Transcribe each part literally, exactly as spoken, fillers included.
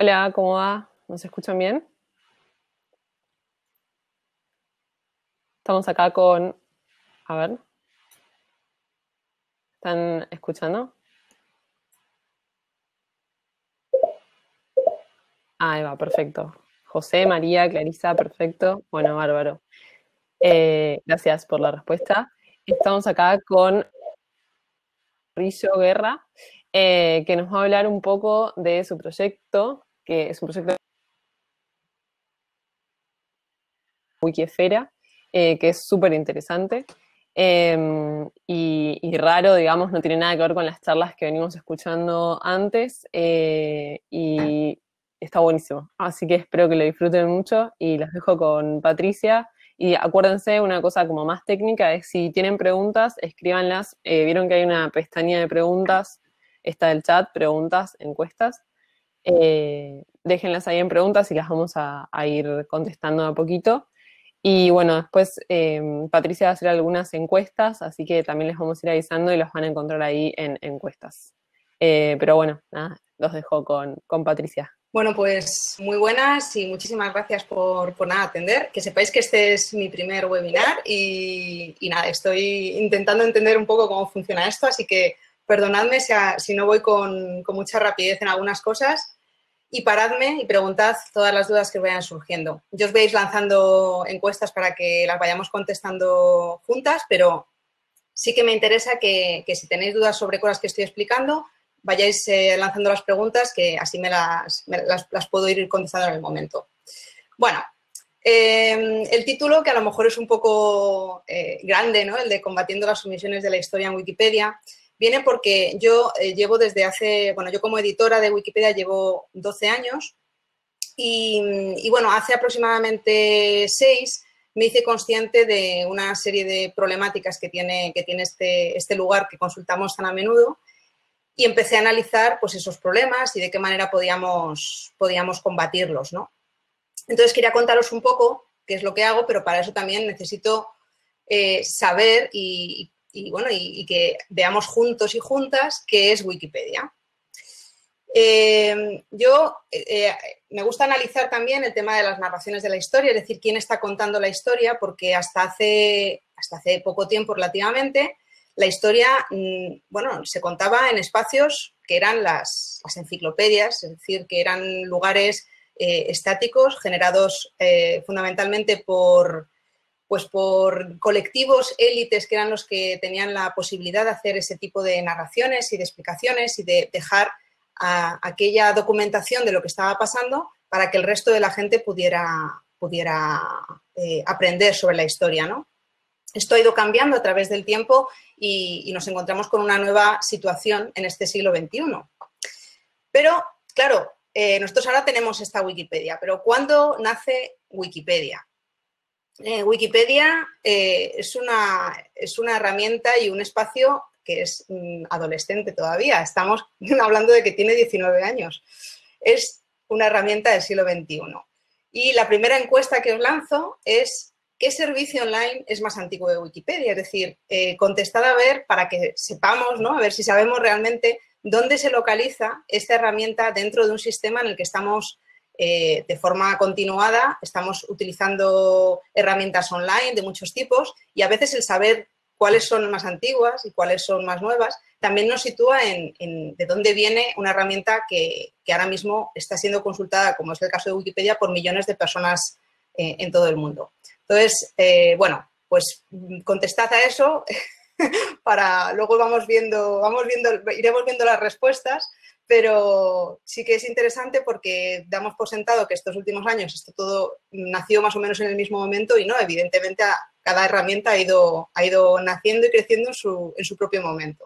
Hola, ¿cómo va? ¿Nos escuchan bien? Estamos acá con... A ver, ¿están escuchando? Ahí va, perfecto. José, María, Clarisa, perfecto. Bueno, bárbaro. Eh, gracias por la respuesta. Estamos acá con Rillo Guerra, eh, que nos va a hablar un poco de su proyecto, que es un proyecto de Wikiesfera, eh, que es súper interesante. Eh, y, y raro, digamos, no tiene nada que ver con las charlas que venimos escuchando antes, eh, y está buenísimo. Así que espero que lo disfruten mucho y los dejo con Patricia. Y acuérdense, una cosa como más técnica es si tienen preguntas, escríbanlas. Eh, vieron que hay una pestaña de preguntas, está el chat, preguntas, encuestas. Eh, déjenlas ahí en preguntas y las vamos a, a ir contestando a poquito. Y bueno, después eh, Patricia va a hacer algunas encuestas, así que también les vamos a ir avisando y los van a encontrar ahí en encuestas. Eh, pero bueno, nada, los dejo con, con Patricia. Bueno, pues muy buenas y muchísimas gracias por, por nada, atender. Que sepáis que este es mi primer webinar y, y nada, estoy intentando entender un poco cómo funciona esto, así que perdonadme si, a, si no voy con, con mucha rapidez en algunas cosas y paradme y preguntad todas las dudas que os vayan surgiendo. Yo os veis lanzando encuestas para que las vayamos contestando juntas, pero sí que me interesa que, que si tenéis dudas sobre cosas que estoy explicando, vayáis eh, lanzando las preguntas, que así me las, me las, las puedo ir contestando en el momento. Bueno, eh, el título, que a lo mejor es un poco eh, grande, ¿no? El de Combatiendo las omisiones de la historia en Wikipedia, viene porque yo eh, llevo desde hace, bueno, yo como editora de Wikipedia llevo doce años y, y bueno, hace aproximadamente seis me hice consciente de una serie de problemáticas que tiene, que tiene este, este lugar que consultamos tan a menudo. Y empecé a analizar pues, esos problemas y de qué manera podíamos, podíamos combatirlos, ¿no? Entonces, quería contaros un poco qué es lo que hago, pero para eso también necesito eh, saber y, y, bueno, y, y que veamos juntos y juntas qué es Wikipedia. Eh, yo eh, me gusta analizar también el tema de las narraciones de la historia, es decir, quién está contando la historia, porque hasta hace, hasta hace poco tiempo relativamente la historia, bueno, se contaba en espacios que eran las, las enciclopedias, es decir, que eran lugares eh, estáticos generados eh, fundamentalmente por, pues por colectivos, élites, que eran los que tenían la posibilidad de hacer ese tipo de narraciones y de explicaciones y de dejar a aquella documentación de lo que estaba pasando para que el resto de la gente pudiera, pudiera eh, aprender sobre la historia, ¿no? Esto ha ido cambiando a través del tiempo y, y nos encontramos con una nueva situación en este siglo veintiuno. Pero, claro, eh, nosotros ahora tenemos esta Wikipedia, pero ¿cuándo nace Wikipedia? Eh, Wikipedia eh, es, una, es una herramienta y un espacio que es mmm, adolescente todavía. Estamos hablando de que tiene diecinueve años. Es una herramienta del siglo veintiuno. Y la primera encuesta que os lanzo es: ¿qué servicio online es más antiguo de Wikipedia? Es decir, eh, contestad a ver para que sepamos, ¿no? A ver si sabemos realmente dónde se localiza esta herramienta dentro de un sistema en el que estamos eh, de forma continuada, estamos utilizando herramientas online de muchos tipos y a veces el saber cuáles son más antiguas y cuáles son más nuevas también nos sitúa en, en de dónde viene una herramienta que, que ahora mismo está siendo consultada, como es el caso de Wikipedia, por millones de personas eh, en todo el mundo. Entonces, eh, bueno, pues contestad a eso para luego vamos viendo, vamos viendo, iremos viendo las respuestas, pero sí que es interesante porque damos por sentado que estos últimos años esto todo nació más o menos en el mismo momento y no, evidentemente cada herramienta ha ido, ha ido naciendo y creciendo en su, en su propio momento.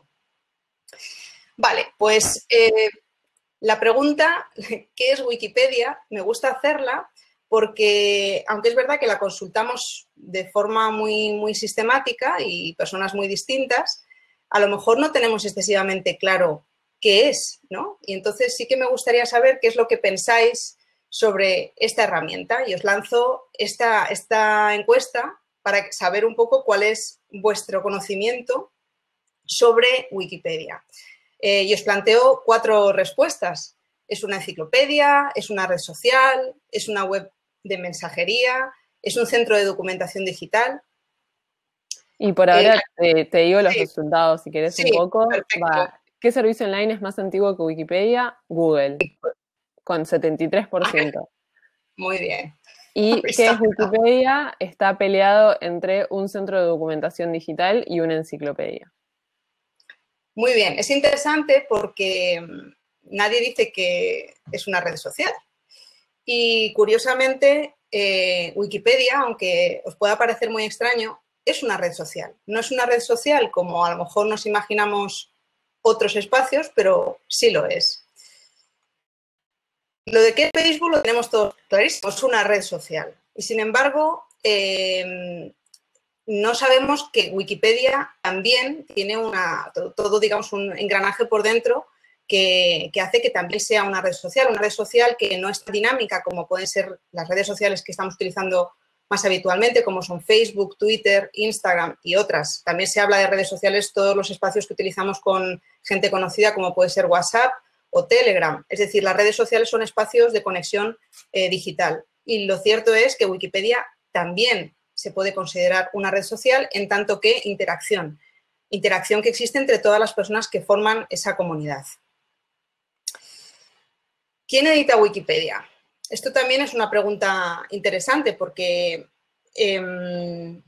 Vale, pues eh, la pregunta, ¿qué es Wikipedia? Me gusta hacerla porque, aunque es verdad que la consultamos de forma muy, muy sistemática y personas muy distintas, a lo mejor no tenemos excesivamente claro qué es, ¿no? Y entonces sí que me gustaría saber qué es lo que pensáis sobre esta herramienta y os lanzo esta, esta encuesta para saber un poco cuál es vuestro conocimiento sobre Wikipedia. Eh, y os planteo cuatro respuestas. ¿Es una enciclopedia? ¿Es una red social? ¿Es una web de mensajería? ¿Es un centro de documentación digital? Y por ahora Eh, te, te digo los sí, resultados, si querés un sí, poco. perfecto. Va. ¿Qué servicio online es más antiguo que Wikipedia? Google, con setenta y tres por ciento. Muy bien. ¿Y qué es Wikipedia? Está peleado entre un centro de documentación digital y una enciclopedia. Muy bien, es interesante porque nadie dice que es una red social. Y curiosamente, eh, Wikipedia, aunque os pueda parecer muy extraño, es una red social. No es una red social como a lo mejor nos imaginamos otros espacios, pero sí lo es. Lo de que es Facebook lo tenemos todos clarísimo, es una red social. Y sin embargo, eh, no sabemos que Wikipedia también tiene una, todo, todo digamos, un engranaje por dentro que, que hace que también sea una red social, una red social que no es tan dinámica como pueden ser las redes sociales que estamos utilizando más habitualmente, como son Facebook, Twitter, Instagram y otras. También se habla de redes sociales, todos los espacios que utilizamos con gente conocida, como puede ser WhatsApp o Telegram. Es decir, las redes sociales son espacios de conexión eh, digital. Y lo cierto es que Wikipedia también se puede considerar una red social en tanto que interacción. Interacción que existe entre todas las personas que forman esa comunidad. ¿Quién edita Wikipedia? Esto también es una pregunta interesante porque eh,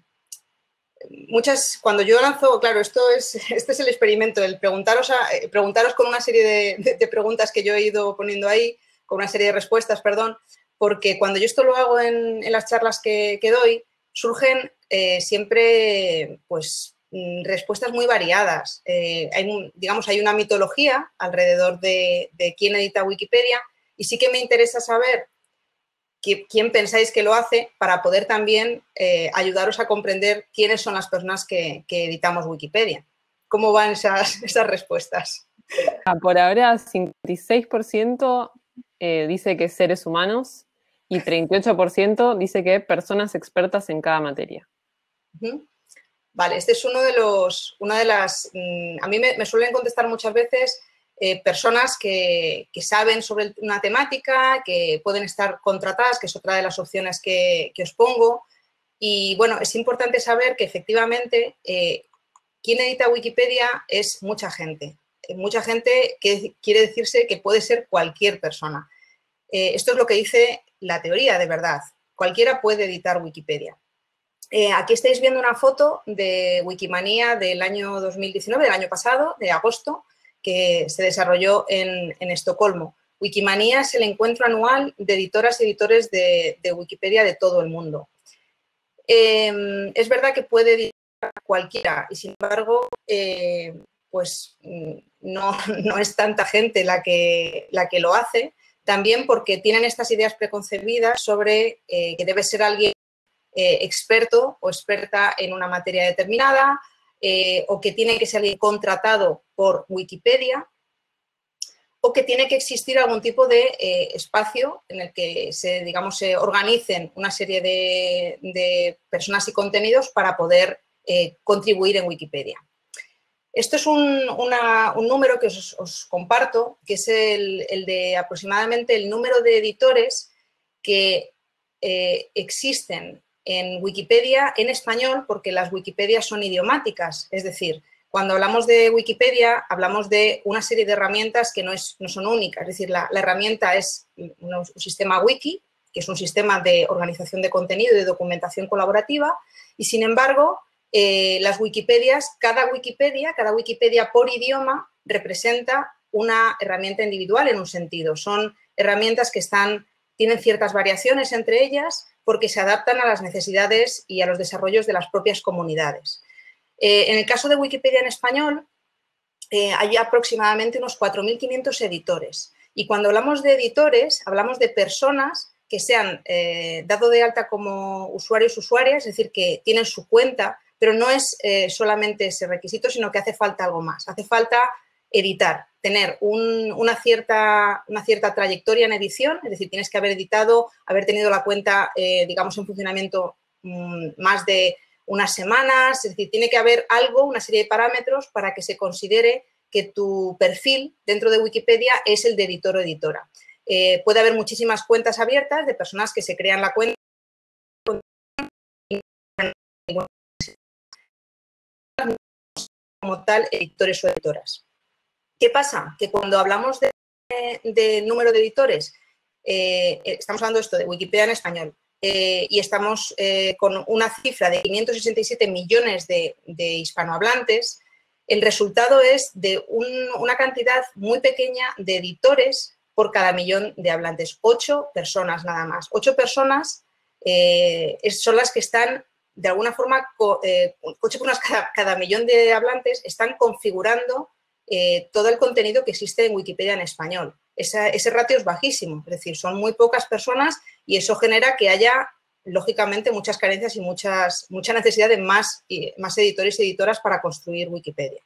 muchas, cuando yo lanzo, claro, esto es, este es el experimento, el preguntaros, a, preguntaros con una serie de, de, de preguntas que yo he ido poniendo ahí, con una serie de respuestas, perdón, porque cuando yo esto lo hago en, en las charlas que, que doy, surgen eh, siempre, pues, respuestas muy variadas. Eh, hay, digamos, hay una mitología alrededor de, de quién edita Wikipedia y sí que me interesa saber quién pensáis que lo hace para poder también eh, ayudaros a comprender quiénes son las personas que, que editamos Wikipedia. ¿Cómo van esas, esas respuestas? Ah, por ahora, cincuenta y seis por ciento eh, dice que seres humanos y treinta y ocho por ciento dice que personas expertas en cada materia. Uh-huh. Vale, este es uno de los, una de las, mmm, a mí me, me suelen contestar muchas veces eh, personas que, que saben sobre una temática, que pueden estar contratadas, que es otra de las opciones que, que os pongo. Y bueno, es importante saber que efectivamente eh, quien edita Wikipedia es mucha gente. Mucha gente que quiere decirse que puede ser cualquier persona. Eh, esto es lo que dice la teoría de verdad. Cualquiera puede editar Wikipedia. Eh, aquí estáis viendo una foto de Wikimania del año dos mil diecinueve, del año pasado, de agosto, que se desarrolló en, en Estocolmo. Wikimania es el encuentro anual de editoras y editores de, de Wikipedia de todo el mundo. Eh, es verdad que puede editar cualquiera y, sin embargo, eh, pues no, no es tanta gente la que, la que lo hace, también porque tienen estas ideas preconcebidas sobre eh, que debe ser alguien Eh, experto o experta en una materia determinada eh, o que tiene que ser contratado por Wikipedia o que tiene que existir algún tipo de eh, espacio en el que se, digamos, se organicen una serie de, de personas y contenidos para poder eh, contribuir en Wikipedia. Esto es un, una, un número que os, os comparto, que es el, el de aproximadamente el número de editores que eh, existen en Wikipedia en español, porque las Wikipedias son idiomáticas, es decir, cuando hablamos de Wikipedia hablamos de una serie de herramientas que no, es, no son únicas, es decir, la, la herramienta es un, un sistema wiki, que es un sistema de organización de contenido y de documentación colaborativa, y sin embargo, eh, las Wikipedias, cada Wikipedia, cada Wikipedia por idioma representa una herramienta individual en un sentido, son herramientas que están, tienen ciertas variaciones entre ellas, porque se adaptan a las necesidades y a los desarrollos de las propias comunidades. Eh, en el caso de Wikipedia en español, eh, hay aproximadamente unos cuatro mil quinientos editores. Y cuando hablamos de editores, hablamos de personas que se han eh, dado de alta como usuarios usuarias, es decir, que tienen su cuenta, pero no es eh, solamente ese requisito, sino que hace falta algo más. Hace falta editar, tener un, una, cierta, una cierta trayectoria en edición, es decir, tienes que haber editado, haber tenido la cuenta, eh, digamos, en funcionamiento mmm, más de unas semanas, es decir, tiene que haber algo, una serie de parámetros para que se considere que tu perfil dentro de Wikipedia es el de editor o editora. Eh, puede haber muchísimas cuentas abiertas de personas que se crean la cuenta como tal, editores o editoras. ¿Qué pasa? Que cuando hablamos de, de número de editores, eh, estamos hablando de esto de Wikipedia en español, eh, y estamos eh, con una cifra de quinientos sesenta y siete millones de, de hispanohablantes, el resultado es de un, una cantidad muy pequeña de editores por cada millón de hablantes. Ocho personas nada más. Ocho personas eh, son las que están, de alguna forma, co, eh, ocho personas cada, cada millón de hablantes están configurando eh, todo el contenido que existe en Wikipedia en español. Esa, ese ratio es bajísimo, es decir, son muy pocas personas y eso genera que haya, lógicamente, muchas carencias y muchas, mucha necesidad de más, más editores y editoras para construir Wikipedia.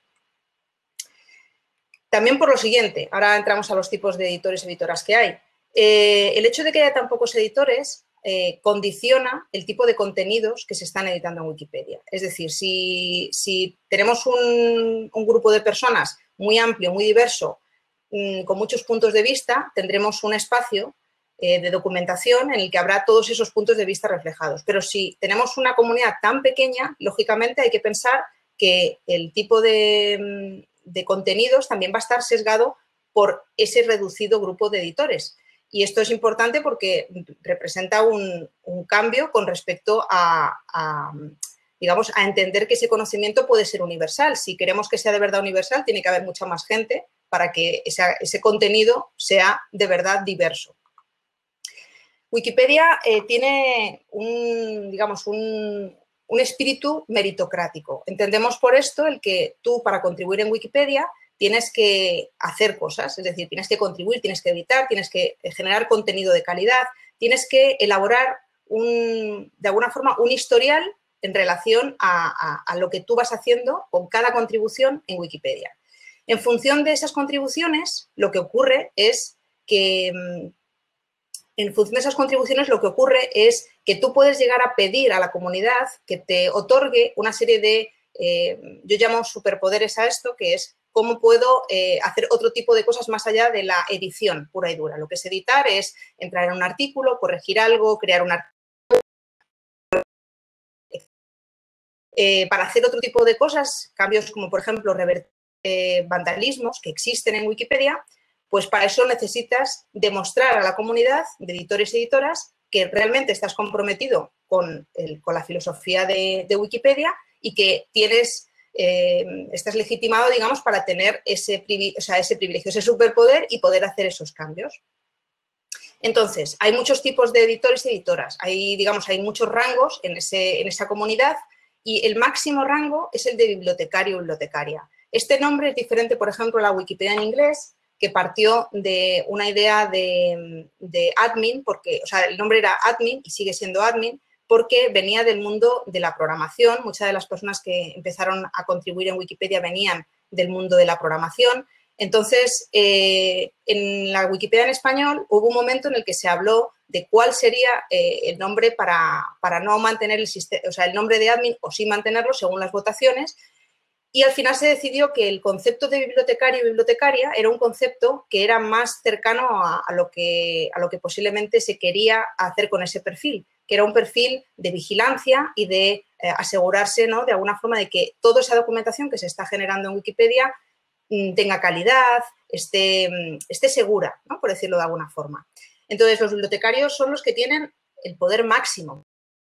También por lo siguiente, ahora entramos a los tipos de editores y editoras que hay. Eh, el hecho de que haya tan pocos editores eh, condiciona el tipo de contenidos que se están editando en Wikipedia. Es decir, si, si tenemos un, un grupo de personas muy amplio, muy diverso, mmm, con muchos puntos de vista, tendremos un espacio eh, de documentación en el que habrá todos esos puntos de vista reflejados. Pero si tenemos una comunidad tan pequeña, lógicamente hay que pensar que el tipo de, de contenidos también va a estar sesgado por ese reducido grupo de editores. Y esto es importante porque representa un, un cambio con respecto a, a, digamos, a entender que ese conocimiento puede ser universal. Si queremos que sea de verdad universal, tiene que haber mucha más gente para que esa, ese contenido sea de verdad diverso. Wikipedia eh, tiene un, digamos, un, un espíritu meritocrático. Entendemos por esto el que tú, para contribuir en Wikipedia, tienes que hacer cosas, es decir, tienes que contribuir, tienes que editar, tienes que generar contenido de calidad, tienes que elaborar, un, de alguna forma, un historial en relación a, a, a lo que tú vas haciendo con cada contribución en Wikipedia. En función de esas contribuciones, lo que ocurre es que, en función de esas contribuciones, lo que ocurre es que tú puedes llegar a pedir a la comunidad que te otorgue una serie de, eh, yo llamo superpoderes a esto, que es cómo puedo eh, hacer otro tipo de cosas más allá de la edición pura y dura. Lo que es editar es entrar en un artículo, corregir algo, crear un artículo. Eh, para hacer otro tipo de cosas, cambios como, por ejemplo, revertir eh, vandalismos que existen en Wikipedia, pues para eso necesitas demostrar a la comunidad de editores y editoras que realmente estás comprometido con, el, con la filosofía de, de Wikipedia y que tienes... Eh, estás legitimado, digamos, para tener ese, o sea, ese privilegio, ese superpoder y poder hacer esos cambios. Entonces, hay muchos tipos de editores y editoras. Hay, digamos, hay muchos rangos en, ese, en esa comunidad y el máximo rango es el de bibliotecario o bibliotecaria. Este nombre es diferente, por ejemplo, a la Wikipedia en inglés, que partió de una idea de, de admin, porque, o sea, el nombre era admin y sigue siendo admin, porque venía del mundo de la programación. Muchas de las personas que empezaron a contribuir en Wikipedia venían del mundo de la programación. Entonces, eh, en la Wikipedia en español hubo un momento en el que se habló de cuál sería eh, el nombre para, para no mantener el sistema, o sea, el nombre de admin o sí mantenerlo según las votaciones. Y al final se decidió que el concepto de bibliotecario y bibliotecaria era un concepto que era más cercano a, a, lo que, a lo que posiblemente se quería hacer con ese perfil, que era un perfil de vigilancia y de eh, asegurarse, ¿no?, de alguna forma de que toda esa documentación que se está generando en Wikipedia mmm, tenga calidad, esté, esté segura, ¿no?, por decirlo de alguna forma. Entonces, los bibliotecarios son los que tienen el poder máximo.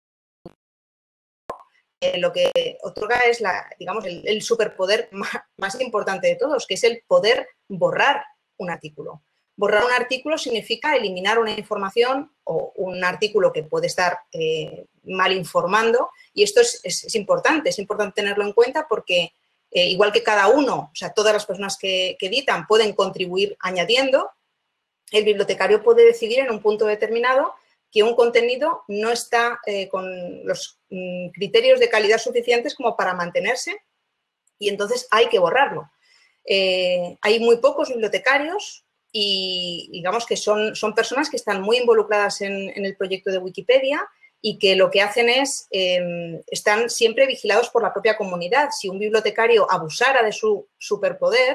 Eh, lo que otorga es, la, digamos, el, el superpoder más, más importante de todos, que es el poder borrar un artículo. Borrar un artículo significa eliminar una información o un artículo que puede estar eh, mal informando, y esto es, es, es importante, es importante tenerlo en cuenta porque eh, igual que cada uno, o sea, todas las personas que, que editan pueden contribuir añadiendo, el bibliotecario puede decidir en un punto determinado que un contenido no está eh, con los mm, criterios de calidad suficientes como para mantenerse y entonces hay que borrarlo. Eh, hay muy pocos bibliotecarios y digamos que son, son personas que están muy involucradas en, en el proyecto de Wikipedia y que lo que hacen es, eh, están siempre vigilados por la propia comunidad. Si un bibliotecario abusara de su superpoder,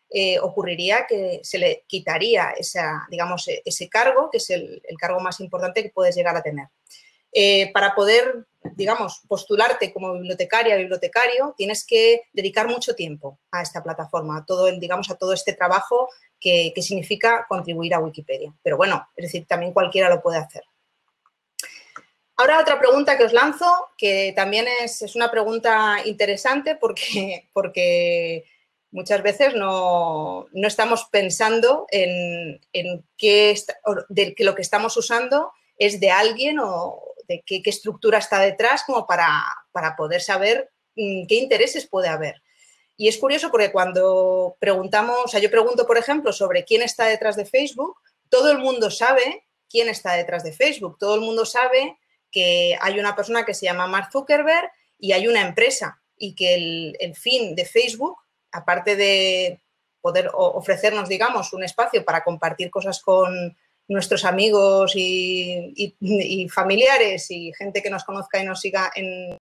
eh, ocurriría que se le quitaría esa, digamos, ese cargo, que es el, el cargo más importante que puedes llegar a tener. Eh, para poder, digamos, postularte como bibliotecaria, bibliotecario, tienes que dedicar mucho tiempo a esta plataforma, a todo el, digamos, a todo este trabajo que, que significa contribuir a Wikipedia. Pero bueno, es decir, también cualquiera lo puede hacer. Ahora otra pregunta que os lanzo, que también es, es una pregunta interesante porque, porque muchas veces no, no estamos pensando en, en qué está, de que lo que estamos usando es de alguien o de qué, qué estructura está detrás como para, para poder saber qué intereses puede haber. Y es curioso porque cuando preguntamos, o sea, yo pregunto, por ejemplo, sobre quién está detrás de Facebook, todo el mundo sabe quién está detrás de Facebook. Todo el mundo sabe que hay una persona que se llama Mark Zuckerberg y hay una empresa y que el, el fin de Facebook, aparte de poder ofrecernos, digamos, un espacio para compartir cosas con nuestros amigos y, y, y familiares y gente que nos conozca y nos siga en...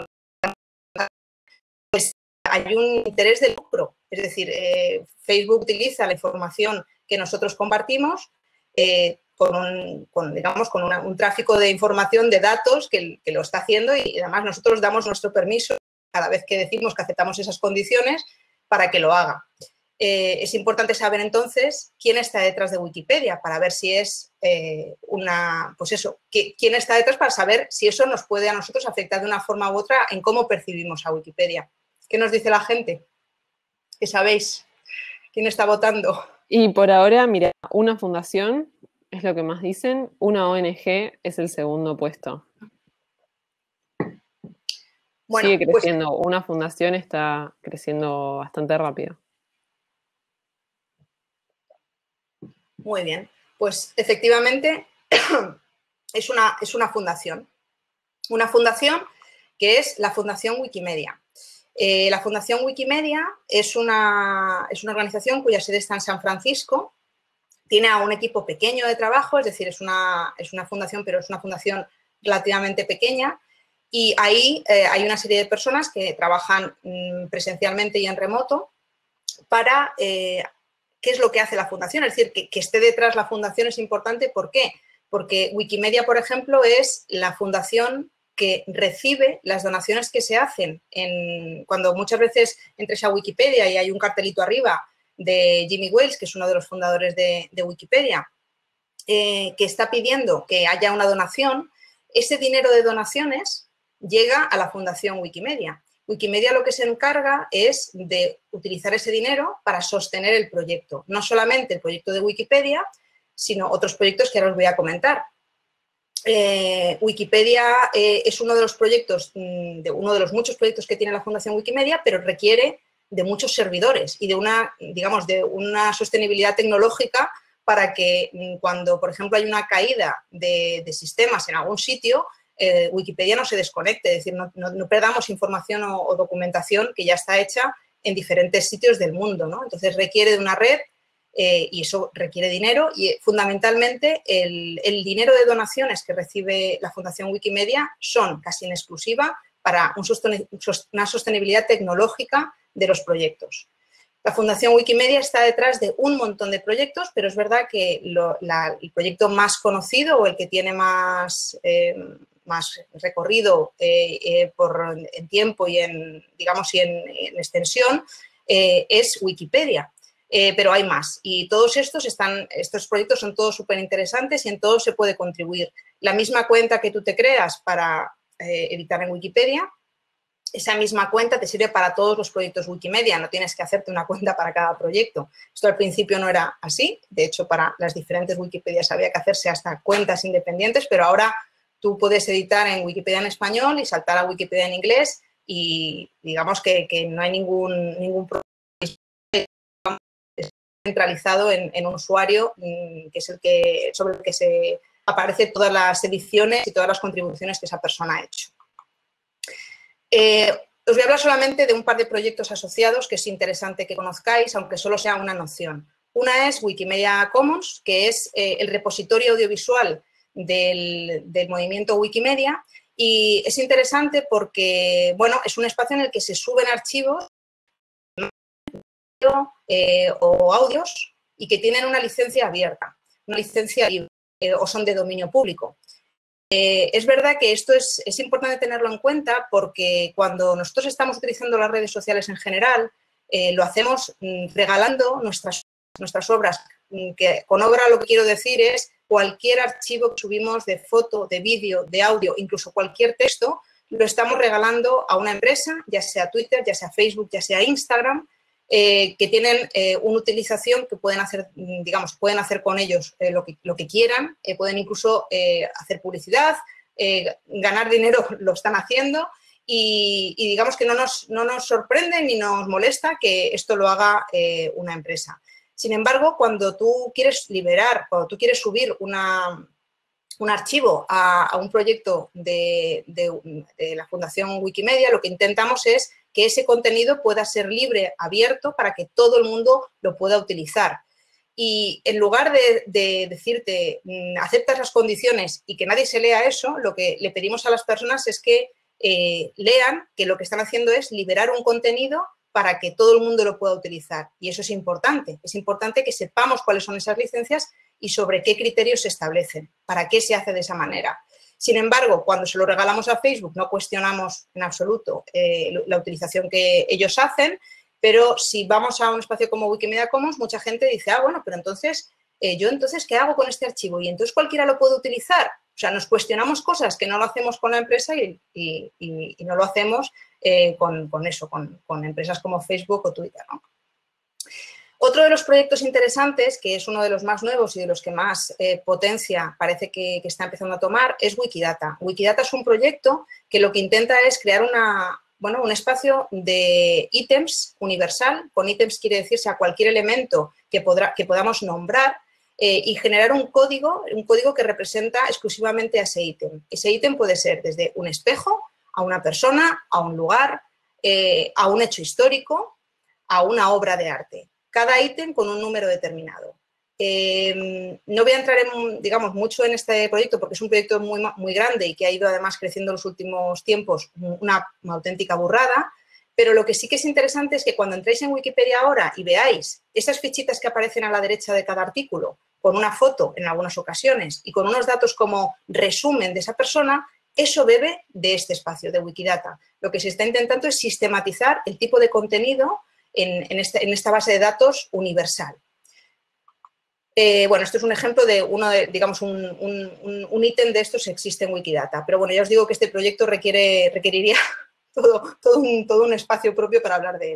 pues hay un interés de lucro. Es decir, eh, Facebook utiliza la información que nosotros compartimos eh, con, un, con, digamos, con una, un tráfico de información, de datos que, que lo está haciendo y además nosotros damos nuestro permiso cada vez que decimos que aceptamos esas condiciones para que lo haga. Eh, es importante saber entonces quién está detrás de Wikipedia para ver si es eh, una, pues eso, que, quién está detrás para saber si eso nos puede a nosotros afectar de una forma u otra en cómo percibimos a Wikipedia. ¿Qué nos dice la gente? ¿Qué sabéis? ¿Quién está votando? Y por ahora, mira, una fundación es lo que más dicen, una O N G es el segundo puesto. Bueno, sigue creciendo, pues, una fundación está creciendo bastante rápido. Muy bien, pues efectivamente es una, es una fundación. Una fundación que es la Fundación Wikimedia. Eh, la Fundación Wikimedia es una, es una organización cuya sede está en San Francisco. Tiene a un equipo pequeño de trabajo, es decir, es una, es una fundación, pero es una fundación relativamente pequeña. Y ahí eh, hay una serie de personas que trabajan mmm, presencialmente y en remoto para... Eh, ¿qué es lo que hace la fundación? Es decir, que, que esté detrás la fundación es importante. ¿Por qué? Porque Wikimedia, por ejemplo, es la fundación que recibe las donaciones que se hacen. En, cuando muchas veces entres a Wikipedia y hay un cartelito arriba de Jimmy Wales, que es uno de los fundadores de, de Wikipedia, eh, que está pidiendo que haya una donación, ese dinero de donaciones llega a la Fundación Wikimedia. Wikimedia lo que se encarga es de utilizar ese dinero para sostener el proyecto. No solamente el proyecto de Wikipedia, sino otros proyectos que ahora os voy a comentar. Eh, Wikipedia eh, es uno de los proyectos, de uno de los muchos proyectos que tiene la Fundación Wikimedia, pero requiere de muchos servidores y de una, digamos, de una sostenibilidad tecnológica para que cuando, por ejemplo, hay una caída de, de sistemas en algún sitio, eh, Wikipedia no se desconecte, es decir, no, no, no perdamos información o, o documentación que ya está hecha en diferentes sitios del mundo, ¿no? Entonces requiere de una red eh, y eso requiere dinero y fundamentalmente el, el dinero de donaciones que recibe la Fundación Wikimedia son casi en exclusiva para un sosten una sostenibilidad tecnológica de los proyectos. La Fundación Wikimedia está detrás de un montón de proyectos, pero es verdad que lo, la, el proyecto más conocido o el que tiene más, eh, más recorrido eh, eh, por, en tiempo y en, digamos, y en, en extensión eh, es Wikipedia. Eh, pero hay más y todos estos, están, estos proyectos son todos súper interesantes y en todos se puede contribuir. La misma cuenta que tú te creas para eh, editar en Wikipedia, esa misma cuenta te sirve para todos los proyectos Wikimedia, no tienes que hacerte una cuenta para cada proyecto. Esto al principio no era así, de hecho para las diferentes Wikipedias había que hacerse hasta cuentas independientes, pero ahora tú puedes editar en Wikipedia en español y saltar a Wikipedia en inglés y digamos que, que no hay ningún, ningún problema centralizado en, en un usuario que es el que, sobre el que se aparecen todas las ediciones y todas las contribuciones que esa persona ha hecho. Eh, os voy a hablar solamente de un par de proyectos asociados que es interesante que conozcáis, aunque solo sea una noción. Una es Wikimedia Commons, que es eh, el repositorio audiovisual del, del movimiento Wikimedia y es interesante porque, bueno, es un espacio en el que se suben archivos eh, o audios y que tienen una licencia abierta, una licencia libre, eh, o son de dominio público. Eh, es verdad que esto es, es importante tenerlo en cuenta porque cuando nosotros estamos utilizando las redes sociales en general, eh, lo hacemos mm, regalando nuestras, nuestras obras, mm, que con obra lo que quiero decir es cualquier archivo que subimos de foto, de vídeo, de audio, incluso cualquier texto, lo estamos regalando a una empresa, ya sea Twitter, ya sea Facebook, ya sea Instagram, eh, que tienen eh, una utilización que pueden hacer, digamos, pueden hacer con ellos eh, lo, que, lo que quieran, eh, pueden incluso eh, hacer publicidad, eh, ganar dinero, lo están haciendo y, y digamos que no nos, no nos sorprende ni nos molesta que esto lo haga eh, una empresa. Sin embargo, cuando tú quieres liberar, cuando tú quieres subir una, un archivo a, a un proyecto de, de, de la Fundación Wikimedia, lo que intentamos es que ese contenido pueda ser libre, abierto, para que todo el mundo lo pueda utilizar. Y en lugar de, de decirte, aceptas las condiciones y que nadie se lea eso, lo que le pedimos a las personas es que eh, lean que lo que están haciendo es liberar un contenido para que todo el mundo lo pueda utilizar. Y eso es importante. Es importante que sepamos cuáles son esas licencias y sobre qué criterios se establecen, para qué se hace de esa manera. Sin embargo, cuando se lo regalamos a Facebook no cuestionamos en absoluto eh, la utilización que ellos hacen, pero si vamos a un espacio como Wikimedia Commons, mucha gente dice, ah, bueno, pero entonces, eh, ¿yo entonces qué hago con este archivo? Y entonces cualquiera lo puede utilizar. O sea, nos cuestionamos cosas que no lo hacemos con la empresa y, y, y, y no lo hacemos eh, con, con eso, con, con empresas como Facebook o Twitter, ¿no? Otro de los proyectos interesantes, que es uno de los más nuevos y de los que más eh, potencia parece que, que está empezando a tomar, es Wikidata. Wikidata es un proyecto que lo que intenta es crear una, bueno, un espacio de ítems universal. Con ítems quiere decirse a cualquier elemento que, podrá, que podamos nombrar eh, y generar un código, un código que representa exclusivamente a ese ítem. Ese ítem puede ser desde un espejo, a una persona, a un lugar, eh, a un hecho histórico, a una obra de arte. Cada ítem con un número determinado. Eh, no voy a entrar, en, digamos, mucho en este proyecto porque es un proyecto muy, muy grande y que ha ido además creciendo en los últimos tiempos, una, una auténtica burrada, pero lo que sí que es interesante es que cuando entréis en Wikipedia ahora y veáis esas fichitas que aparecen a la derecha de cada artículo, con una foto en algunas ocasiones y con unos datos como resumen de esa persona, eso bebe de este espacio, de Wikidata. Lo que se está intentando es sistematizar el tipo de contenido En, en, este, en esta base de datos universal. Eh, bueno, esto es un ejemplo de uno de, digamos, un, un, un ítem de estos existe en Wikidata, pero bueno, ya os digo que este proyecto requiere, requeriría todo, todo, un, todo un espacio propio para hablar de él.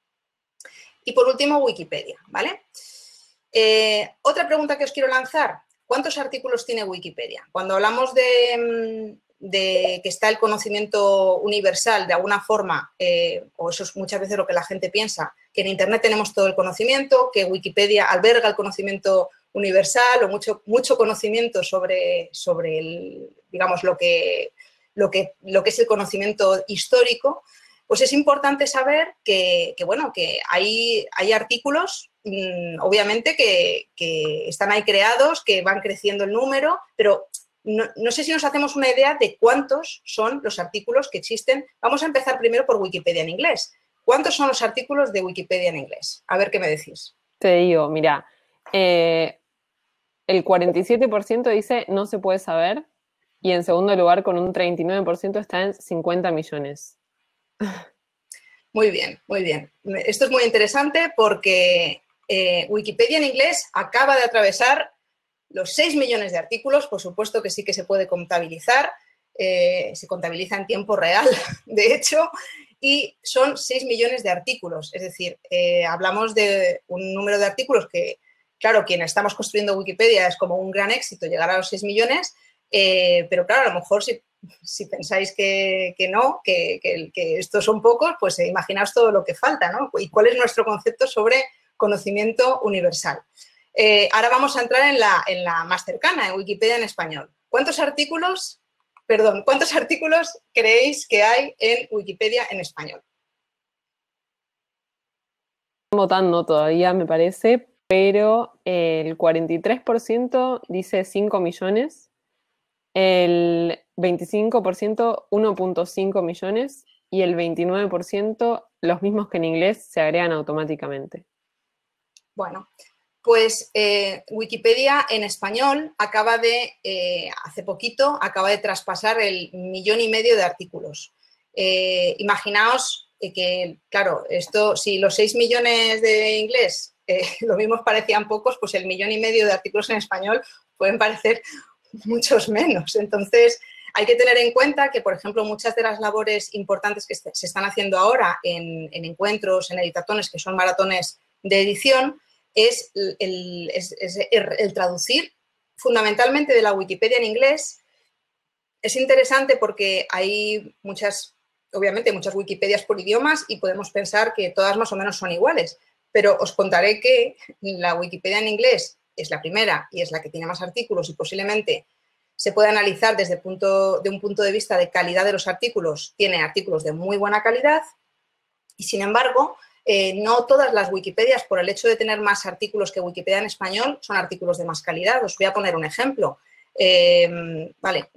Y por último, Wikipedia, ¿vale? Eh, otra pregunta que os quiero lanzar, ¿cuántos artículos tiene Wikipedia? Cuando hablamos de... de que está el conocimiento universal de alguna forma, eh, o eso es muchas veces lo que la gente piensa, que en Internet tenemos todo el conocimiento, que Wikipedia alberga el conocimiento universal o mucho, mucho conocimiento sobre, sobre el, digamos, lo que, lo, que, lo que es el conocimiento histórico, pues es importante saber que, que bueno, que hay, hay artículos, mmm, obviamente, que, que están ahí creados, que van creciendo el número, pero No, no sé si nos hacemos una idea de cuántos son los artículos que existen. Vamos a empezar primero por Wikipedia en inglés. ¿Cuántos son los artículos de Wikipedia en inglés? A ver qué me decís. Te digo, mira, eh, el cuarenta y siete por ciento dice no se puede saber y en segundo lugar con un treinta y nueve por ciento está en cincuenta millones. Muy bien, muy bien. Esto es muy interesante porque eh, Wikipedia en inglés acaba de atravesar los seis millones de artículos, por supuesto que sí que se puede contabilizar, eh, se contabiliza en tiempo real, de hecho, y son seis millones de artículos. Es decir, eh, hablamos de un número de artículos que, claro, quienes estamos construyendo Wikipedia es como un gran éxito llegar a los seis millones, eh, pero claro, a lo mejor si, si pensáis que, que no, que, que, que estos son pocos, pues eh, imaginaos todo lo que falta, ¿no? Y cuál es nuestro concepto sobre conocimiento universal. Eh, ahora vamos a entrar en la, en la más cercana, en Wikipedia en español. ¿Cuántos artículos, perdón, cuántos artículos creéis que hay en Wikipedia en español? Están votando todavía, me parece, pero el cuarenta y tres por ciento dice cinco millones, el veinticinco por ciento uno punto cinco millones y el veintinueve por ciento los mismos que en inglés se agregan automáticamente. Bueno, pues eh, Wikipedia en español acaba de, eh, hace poquito, acaba de traspasar el millón y medio de artículos. Eh, imaginaos que, claro, esto, si los seis millones de inglés eh, lo mismo parecían pocos, pues el millón y medio de artículos en español pueden parecer muchos menos. Entonces, hay que tener en cuenta que, por ejemplo, muchas de las labores importantes que se están haciendo ahora en, en encuentros, en editatones, que son maratones de edición, es el, es, es el traducir fundamentalmente de la Wikipedia en inglés. Es interesante porque hay muchas, obviamente, muchas Wikipedias por idiomas y podemos pensar que todas más o menos son iguales, pero os contaré que la Wikipedia en inglés es la primera y es la que tiene más artículos y posiblemente se puede analizar desde punto, de un punto de vista de calidad de los artículos. Tiene artículos de muy buena calidad y, sin embargo, eh, no todas las Wikipedias, por el hecho de tener más artículos que Wikipedia en español, son artículos de más calidad. Os voy a poner un ejemplo. Eh, vale,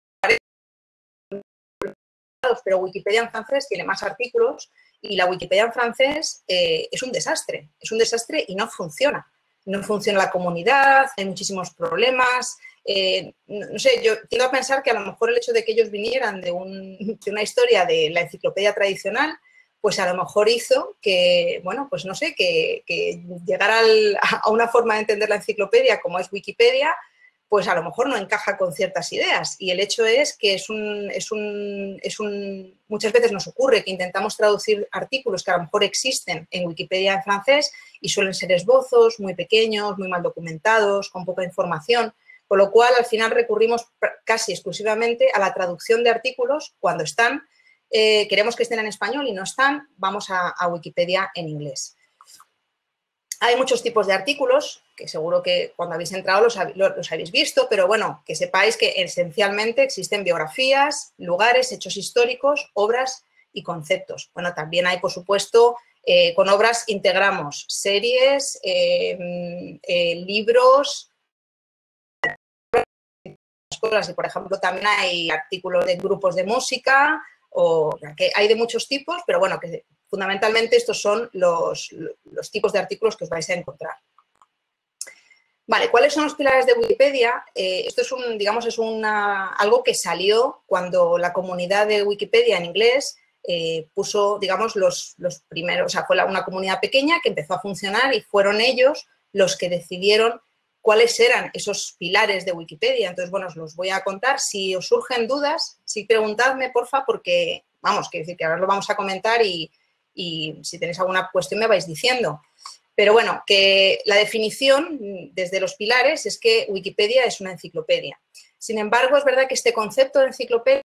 pero Wikipedia en francés tiene más artículos y la Wikipedia en francés eh, es un desastre. Es un desastre y no funciona. No funciona la comunidad, hay muchísimos problemas. Eh, no, no sé, yo tiendo a pensar que a lo mejor el hecho de que ellos vinieran de, un, de una historia de la enciclopedia tradicional, pues a lo mejor hizo que, bueno, pues no sé, que, que llegar al, a una forma de entender la enciclopedia como es Wikipedia, pues a lo mejor no encaja con ciertas ideas. Y el hecho es que es un, es un, es un, muchas veces nos ocurre que intentamos traducir artículos que a lo mejor existen en Wikipedia en francés y suelen ser esbozos muy pequeños, muy mal documentados, con poca información, con lo cual al final recurrimos casi exclusivamente a la traducción de artículos cuando están, eh, queremos que estén en español y no están, vamos a, a Wikipedia en inglés. Hay muchos tipos de artículos, que seguro que cuando habéis entrado los, los habéis visto, pero bueno, que sepáis que esencialmente existen biografías, lugares, hechos históricos, obras y conceptos. Bueno, también hay, por supuesto, eh, con obras integramos series, eh, eh, libros, cosas, y por ejemplo también hay artículos de grupos de música, o que hay de muchos tipos, pero bueno, que fundamentalmente estos son los, los tipos de artículos que os vais a encontrar. Vale, ¿cuáles son los pilares de Wikipedia? Eh, esto es un, digamos, es una, algo que salió cuando la comunidad de Wikipedia en inglés eh, puso, digamos, los, los primeros, o sea, fue la, una comunidad pequeña que empezó a funcionar y fueron ellos los que decidieron cuáles eran esos pilares de Wikipedia. Entonces, bueno, os los voy a contar. Si os surgen dudas, sí preguntadme, porfa, porque, vamos, quiero decir que ahora lo vamos a comentar y, y si tenéis alguna cuestión me vais diciendo. Pero bueno, que la definición desde los pilares es que Wikipedia es una enciclopedia. Sin embargo, es verdad que este concepto de enciclopedia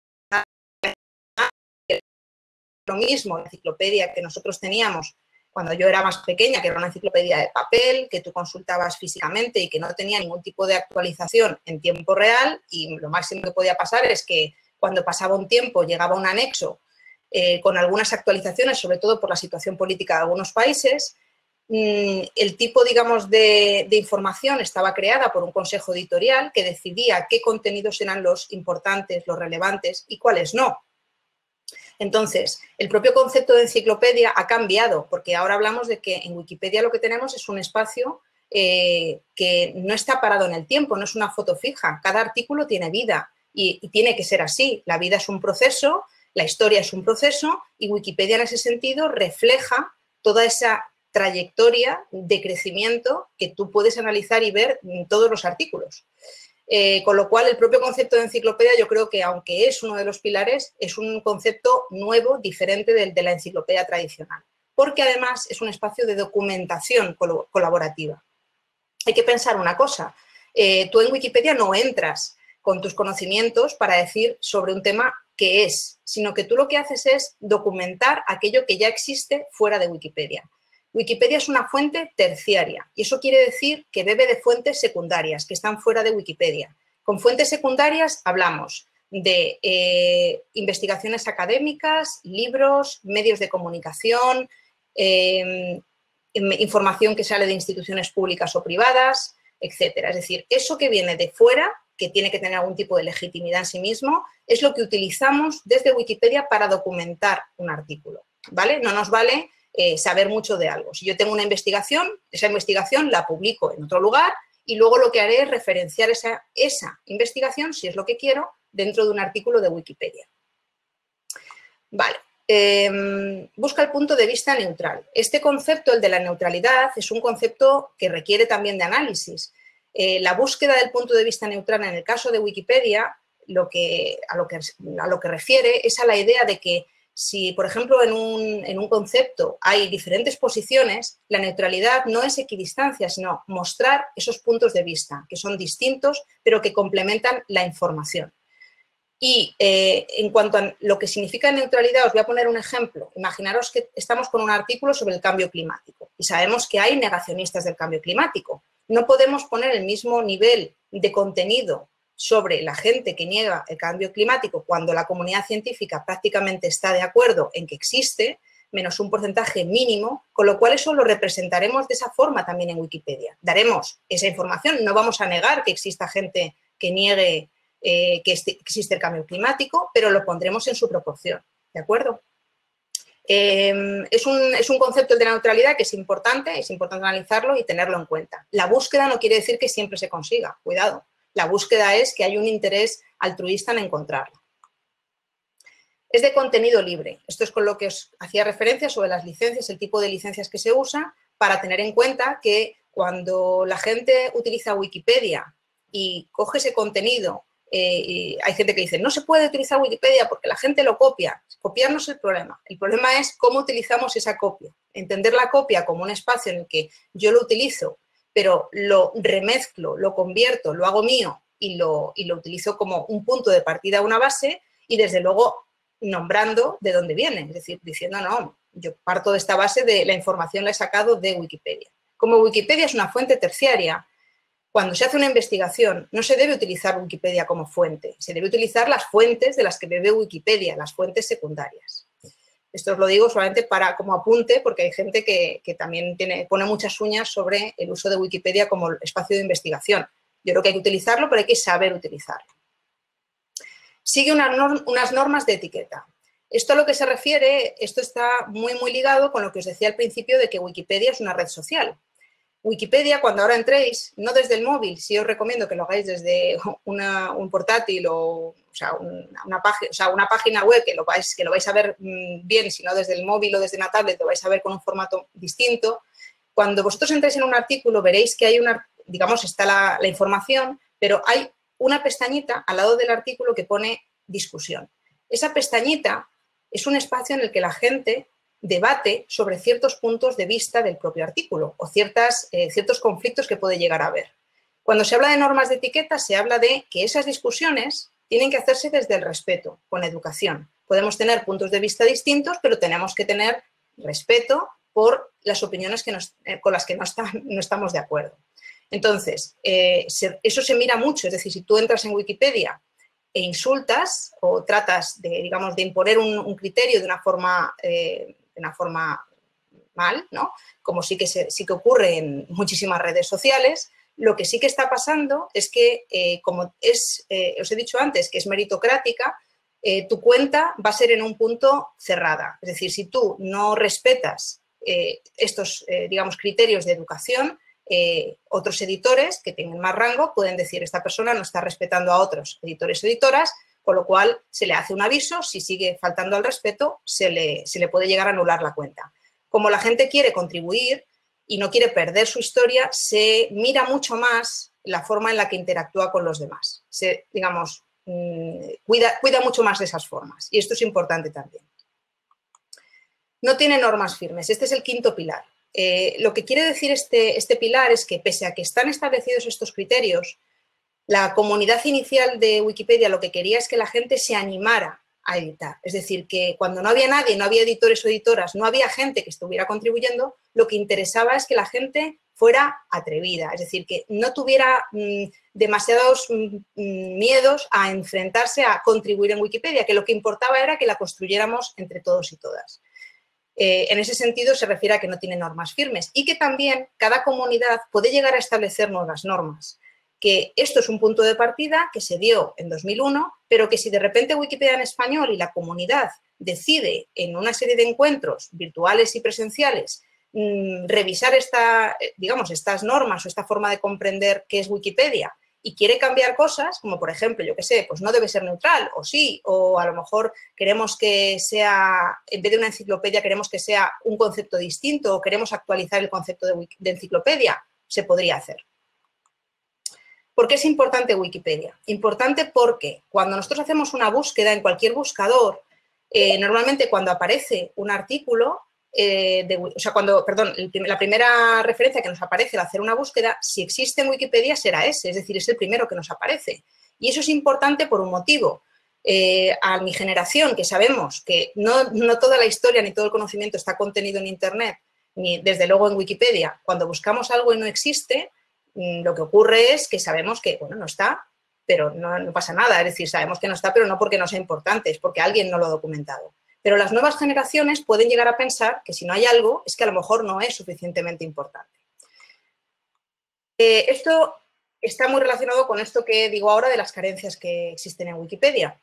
es lo mismo, la enciclopedia que nosotros teníamos cuando yo era más pequeña, que era una enciclopedia de papel, que tú consultabas físicamente y que no tenía ningún tipo de actualización en tiempo real, y lo máximo que podía pasar es que cuando pasaba un tiempo llegaba un anexo eh, con algunas actualizaciones, sobre todo por la situación política de algunos países. El tipo, digamos, de, de información estaba creada por un consejo editorial que decidía qué contenidos eran los importantes, los relevantes y cuáles no. Entonces, el propio concepto de enciclopedia ha cambiado, porque ahora hablamos de que en Wikipedia lo que tenemos es un espacio eh, que no está parado en el tiempo, no es una foto fija. Cada artículo tiene vida y, y tiene que ser así. La vida es un proceso, la historia es un proceso y Wikipedia en ese sentido refleja toda esa trayectoria de crecimiento que tú puedes analizar y ver en todos los artículos. Eh, con lo cual, el propio concepto de enciclopedia, yo creo que, aunque es uno de los pilares, es un concepto nuevo, diferente del de la enciclopedia tradicional, porque además es un espacio de documentación col colaborativa. Hay que pensar una cosa, eh, tú en Wikipedia no entras con tus conocimientos para decir sobre un tema que es, sino que tú lo que haces es documentar aquello que ya existe fuera de Wikipedia. Wikipedia es una fuente terciaria y eso quiere decir que bebe de fuentes secundarias que están fuera de Wikipedia. Con fuentes secundarias hablamos de eh, investigaciones académicas, libros, medios de comunicación, eh, información que sale de instituciones públicas o privadas, etcétera. Es decir, eso que viene de fuera, que tiene que tener algún tipo de legitimidad en sí mismo, es lo que utilizamos desde Wikipedia para documentar un artículo, ¿vale? No nos vale eh, saber mucho de algo. Si yo tengo una investigación, esa investigación la publico en otro lugar y luego lo que haré es referenciar esa, esa investigación, si es lo que quiero, dentro de un artículo de Wikipedia. Vale. Eh, busca el punto de vista neutral. Este concepto, el de la neutralidad, es un concepto que requiere también de análisis. Eh, la búsqueda del punto de vista neutral en el caso de Wikipedia, lo que, a, lo que, a lo que refiere es a la idea de que si, por ejemplo, en un, en un concepto hay diferentes posiciones, la neutralidad no es equidistancia, sino mostrar esos puntos de vista, que son distintos, pero que complementan la información. Y eh, en cuanto a lo que significa neutralidad, os voy a poner un ejemplo. Imaginaros que estamos con un artículo sobre el cambio climático y sabemos que hay negacionistas del cambio climático. No podemos poner el mismo nivel de contenido sobre la gente que niega el cambio climático cuando la comunidad científica prácticamente está de acuerdo en que existe, menos un porcentaje mínimo, con lo cual eso lo representaremos de esa forma también en Wikipedia. Daremos esa información, no vamos a negar que exista gente que niegue eh, que existe el cambio climático, pero lo pondremos en su proporción, ¿de acuerdo? Eh, es, un, es un concepto de neutralidad que es importante, es importante analizarlo y tenerlo en cuenta. La búsqueda no quiere decir que siempre se consiga, cuidado. La búsqueda es que hay un interés altruista en encontrarlo. Es de contenido libre. Esto es con lo que os hacía referencia sobre las licencias, el tipo de licencias que se usa, para tener en cuenta que cuando la gente utiliza Wikipedia y coge ese contenido, eh, y hay gente que dice, no se puede utilizar Wikipedia porque la gente lo copia. Copiar no es el problema. El problema es cómo utilizamos esa copia. Entender la copia como un espacio en el que yo lo utilizo, pero lo remezclo, lo convierto, lo hago mío y lo, y lo utilizo como un punto de partida, una base, y desde luego nombrando de dónde viene, es decir, diciendo, no, yo parto de esta base de la información la he sacado de Wikipedia. Como Wikipedia es una fuente terciaria, cuando se hace una investigación no se debe utilizar Wikipedia como fuente, se debe utilizar las fuentes de las que bebe Wikipedia, las fuentes secundarias. Esto os lo digo solamente para, como apunte, porque hay gente que, que también tiene, pone muchas uñas sobre el uso de Wikipedia como espacio de investigación. Yo creo que hay que utilizarlo, pero hay que saber utilizarlo. Sigue unas, norm, unas normas de etiqueta. Esto a lo que se refiere, esto está muy, muy ligado con lo que os decía al principio de que Wikipedia es una red social. Wikipedia, cuando ahora entréis, no desde el móvil, sí os recomiendo que lo hagáis desde una, un portátil o, o, sea, una, una página, o sea, una página web que lo, vais, que lo vais a ver mmm, bien, si no desde el móvil o desde una tablet, lo vais a ver con un formato distinto. Cuando vosotros entréis en un artículo, veréis que hay una, digamos, está la, la información, pero hay una pestañita al lado del artículo que pone discusión. Esa pestañita es un espacio en el que la gente debate sobre ciertos puntos de vista del propio artículo o ciertas, eh, ciertos conflictos que puede llegar a haber. Cuando se habla de normas de etiqueta, se habla de que esas discusiones tienen que hacerse desde el respeto, con educación. Podemos tener puntos de vista distintos, pero tenemos que tener respeto por las opiniones que nos, eh, con las que no, está, no estamos de acuerdo. Entonces, eh, se, eso se mira mucho, es decir, si tú entras en Wikipedia e insultas o tratas de, digamos, de imponer un, un criterio de una forma, eh, de una forma mal, ¿no? Como sí que, se, sí que ocurre en muchísimas redes sociales, lo que sí que está pasando es que, eh, como es, eh, os he dicho antes, que es meritocrática, eh, tu cuenta va a ser en un punto cerrada. Es decir, si tú no respetas eh, estos, eh, digamos, criterios de educación, Eh, otros editores que tengan más rango pueden decir esta persona no está respetando a otros editores o editoras, con lo cual se le hace un aviso, si sigue faltando al respeto se le, se le puede llegar a anular la cuenta. Como la gente quiere contribuir y no quiere perder su historia, se mira mucho más la forma en la que interactúa con los demás. Se, digamos, mmm, cuida, cuida mucho más de esas formas y esto es importante también. No tiene normas firmes, este es el quinto pilar. Eh, lo que quiere decir este, este pilar es que pese a que están establecidos estos criterios, la comunidad inicial de Wikipedia lo que quería es que la gente se animara a editar. Es decir, que cuando no había nadie, no había editores o editoras, no había gente que estuviera contribuyendo, lo que interesaba es que la gente fuera atrevida. Es decir, que no tuviera mmm, demasiados mmm, miedos a enfrentarse a contribuir en Wikipedia, que lo que importaba era que la construyéramos entre todos y todas. Eh, en ese sentido se refiere a que no tiene normas firmes y que también cada comunidad puede llegar a establecer nuevas normas. que esto es un punto de partida que se dio en dos mil uno, pero que si de repente Wikipedia en español y la comunidad decide en una serie de encuentros virtuales y presenciales mmm, revisar esta, digamos, estas normas o esta forma de comprender qué es Wikipedia y quiere cambiar cosas, como por ejemplo, yo qué sé, pues no debe ser neutral, o sí, o a lo mejor queremos que sea, en vez de una enciclopedia, queremos que sea un concepto distinto o queremos actualizar el concepto de, de enciclopedia, se podría hacer. ¿Por qué es importante Wikipedia? Importante porque cuando nosotros hacemos una búsqueda en cualquier buscador, eh, normalmente cuando aparece un artículo, eh, de, o sea, cuando, perdón, el, la primera referencia que nos aparece al hacer una búsqueda, si existe en Wikipedia será ese, es decir, es el primero que nos aparece. Y eso es importante por un motivo. Eh, a mi generación, que sabemos que no, no toda la historia ni todo el conocimiento está contenido en Internet, ni desde luego en Wikipedia, cuando buscamos algo y no existe, lo que ocurre es que sabemos que, bueno, no está, pero no, no pasa nada. Es decir, sabemos que no está, pero no porque no sea importante, es porque alguien no lo ha documentado. Pero las nuevas generaciones pueden llegar a pensar que si no hay algo, es que a lo mejor no es suficientemente importante. Eh, esto está muy relacionado con esto que digo ahora de las carencias que existen en Wikipedia.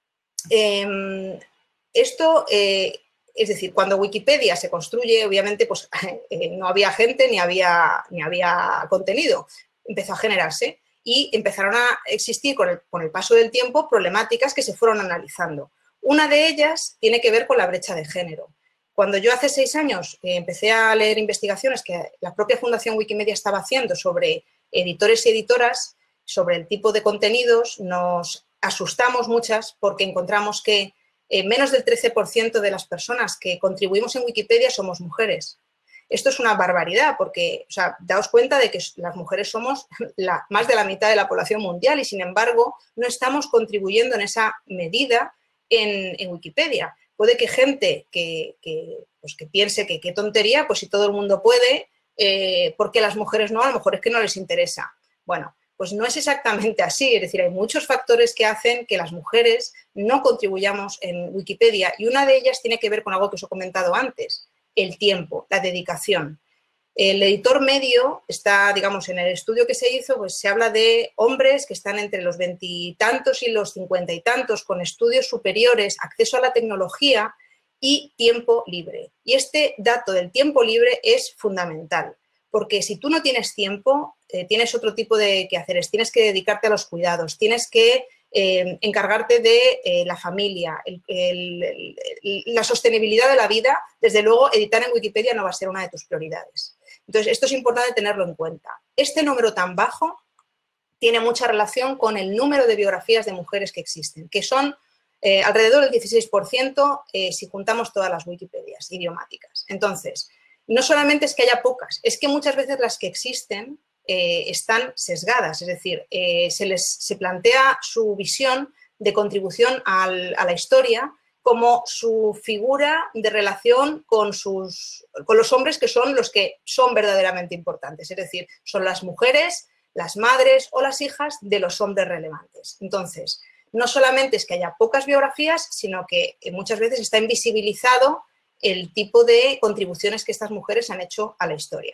Eh, esto... Eh, Es decir, cuando Wikipedia se construye, obviamente, pues eh, no había gente ni había, ni había contenido. Empezó a generarse y empezaron a existir con el, con el paso del tiempo problemáticas que se fueron analizando. Una de ellas tiene que ver con la brecha de género. Cuando yo hace seis años eh, empecé a leer investigaciones que la propia Fundación Wikimedia estaba haciendo sobre editores y editoras, sobre el tipo de contenidos, nos asustamos muchas porque encontramos que Eh, menos del trece por ciento de las personas que contribuimos en Wikipedia somos mujeres. Esto es una barbaridad porque, o sea, daos cuenta de que las mujeres somos la, más de la mitad de la población mundial y, sin embargo, no estamos contribuyendo en esa medida en, en Wikipedia. Puede que gente que, que, pues que piense que qué tontería, pues si todo el mundo puede, eh, ¿por qué las mujeres no? A lo mejor es que no les interesa. Bueno, pues no es exactamente así, es decir, hay muchos factores que hacen que las mujeres no contribuyamos en Wikipedia y una de ellas tiene que ver con algo que os he comentado antes, el tiempo, la dedicación. El editor medio está, digamos, en el estudio que se hizo, pues se habla de hombres que están entre los veintitantos y los cincuenta y tantos con estudios superiores, acceso a la tecnología y tiempo libre. Y este dato del tiempo libre es fundamental. Porque si tú no tienes tiempo, eh, tienes otro tipo de quehaceres, tienes que dedicarte a los cuidados, tienes que eh, encargarte de eh, la familia, el, el, el, la sostenibilidad de la vida, desde luego editar en Wikipedia no va a ser una de tus prioridades. Entonces, esto es importante tenerlo en cuenta. Este número tan bajo tiene mucha relación con el número de biografías de mujeres que existen, que son eh, alrededor del dieciséis por ciento eh, si juntamos todas las Wikipedias idiomáticas. Entonces, no solamente es que haya pocas, es que muchas veces las que existen eh, están sesgadas, es decir, eh, se les se plantea su visión de contribución al, a la historia como su figura de relación con, sus, con los hombres que son los que son verdaderamente importantes, es decir, son las mujeres, las madres o las hijas de los hombres relevantes. Entonces, no solamente es que haya pocas biografías, sino que muchas veces está invisibilizado el tipo de contribuciones que estas mujeres han hecho a la historia.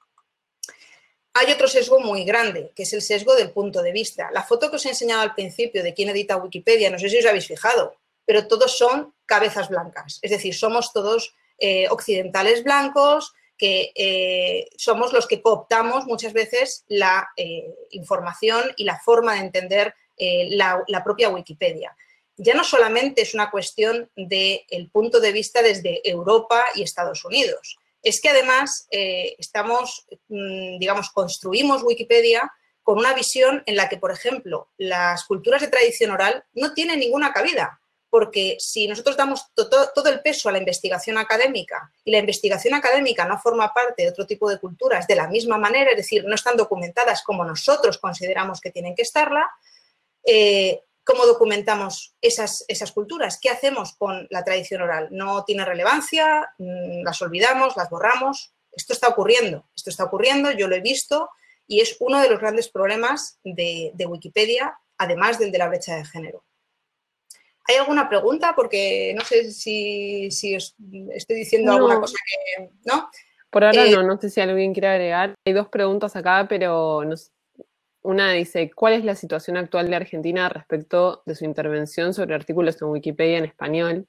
Hay otro sesgo muy grande, que es el sesgo del punto de vista. La foto que os he enseñado al principio de quién edita Wikipedia, no sé si os habéis fijado, pero todos son cabezas blancas. Es decir, somos todos eh, occidentales blancos, que eh, somos los que cooptamos muchas veces la eh, información y la forma de entender eh, la, la propia Wikipedia. Ya no solamente es una cuestión del punto de vista desde Europa y Estados Unidos, es que además eh, estamos, digamos, construimos Wikipedia con una visión en la que, por ejemplo, las culturas de tradición oral no tienen ninguna cabida, porque si nosotros damos to todo el peso a la investigación académica y la investigación académica no forma parte de otro tipo de culturas de la misma manera, es decir, no están documentadas como nosotros consideramos que tienen que estarla, eh, ¿cómo documentamos esas, esas culturas? ¿Qué hacemos con la tradición oral? ¿No tiene relevancia? ¿Las olvidamos? ¿Las borramos? Esto está ocurriendo, esto está ocurriendo, yo lo he visto y es uno de los grandes problemas de, de Wikipedia, además del de la brecha de género. ¿Hay alguna pregunta? Porque no sé si, si os estoy diciendo no. alguna cosa que... ¿no? Por ahora eh, no, no sé si alguien quiere agregar. Hay dos preguntas acá, pero no, una dice, ¿cuál es la situación actual de Argentina respecto de su intervención sobre artículos en Wikipedia en español?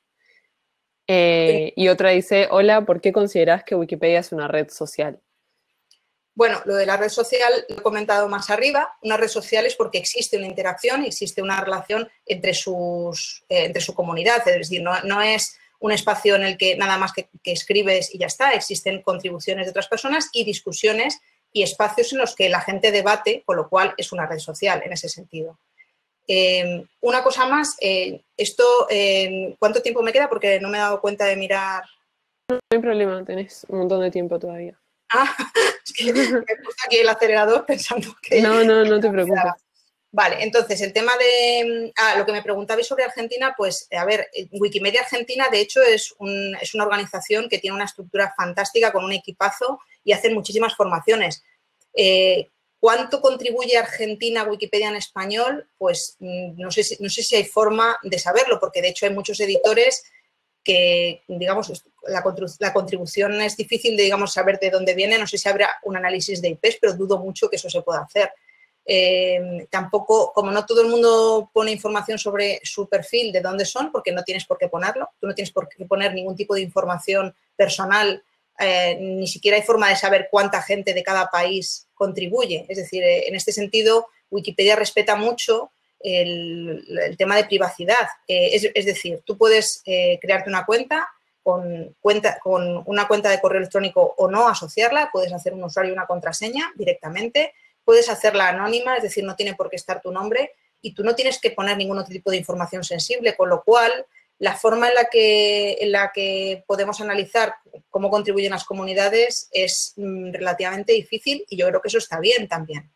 Eh, y otra dice, hola, ¿por qué considerás que Wikipedia es una red social? Bueno, lo de la red social lo he comentado más arriba. Una red social es porque existe una interacción, existe una relación entre, sus, eh, entre su comunidad. Es decir, no, no es un espacio en el que nada más que, que escribes y ya está. Existen contribuciones de otras personas y discusiones y espacios en los que la gente debate, con lo cual es una red social en ese sentido. Eh, una cosa más, eh, esto, eh, ¿cuánto tiempo me queda? Porque no me he dado cuenta de mirar. No hay problema, tenés un montón de tiempo todavía. Ah, es que me he puesto aquí el acelerador pensando que... No, no, no te preocupes. Vale, entonces, el tema de... Ah, lo que me preguntabais sobre Argentina, pues, a ver, Wikimedia Argentina, de hecho, es, un, es una organización que tiene una estructura fantástica con un equipazo y hacen muchísimas formaciones. Eh, ¿Cuánto contribuye Argentina a Wikipedia en español? Pues no sé, si, no sé si hay forma de saberlo, porque de hecho hay muchos editores que, digamos, la, la contribución es difícil de, digamos, saber de dónde viene. No sé si habrá un análisis de I Pes, pero dudo mucho que eso se pueda hacer. Eh, tampoco, como no todo el mundo pone información sobre su perfil, de dónde son, porque no tienes por qué ponerlo, tú no tienes por qué poner ningún tipo de información personal, eh, ni siquiera hay forma de saber cuánta gente de cada país contribuye. Es decir, eh, en este sentido, Wikipedia respeta mucho el, el tema de privacidad. Eh, es, es decir, tú puedes eh, crearte una cuenta con, cuenta con una cuenta de correo electrónico o no, asociarla, puedes hacer un usuario y una contraseña directamente, puedes hacerla anónima, es decir, no tiene por qué estar tu nombre y tú no tienes que poner ningún otro tipo de información sensible, con lo cual la forma en la que, en la que podemos analizar cómo contribuyen las comunidades es mm, relativamente difícil y yo creo que eso está bien también.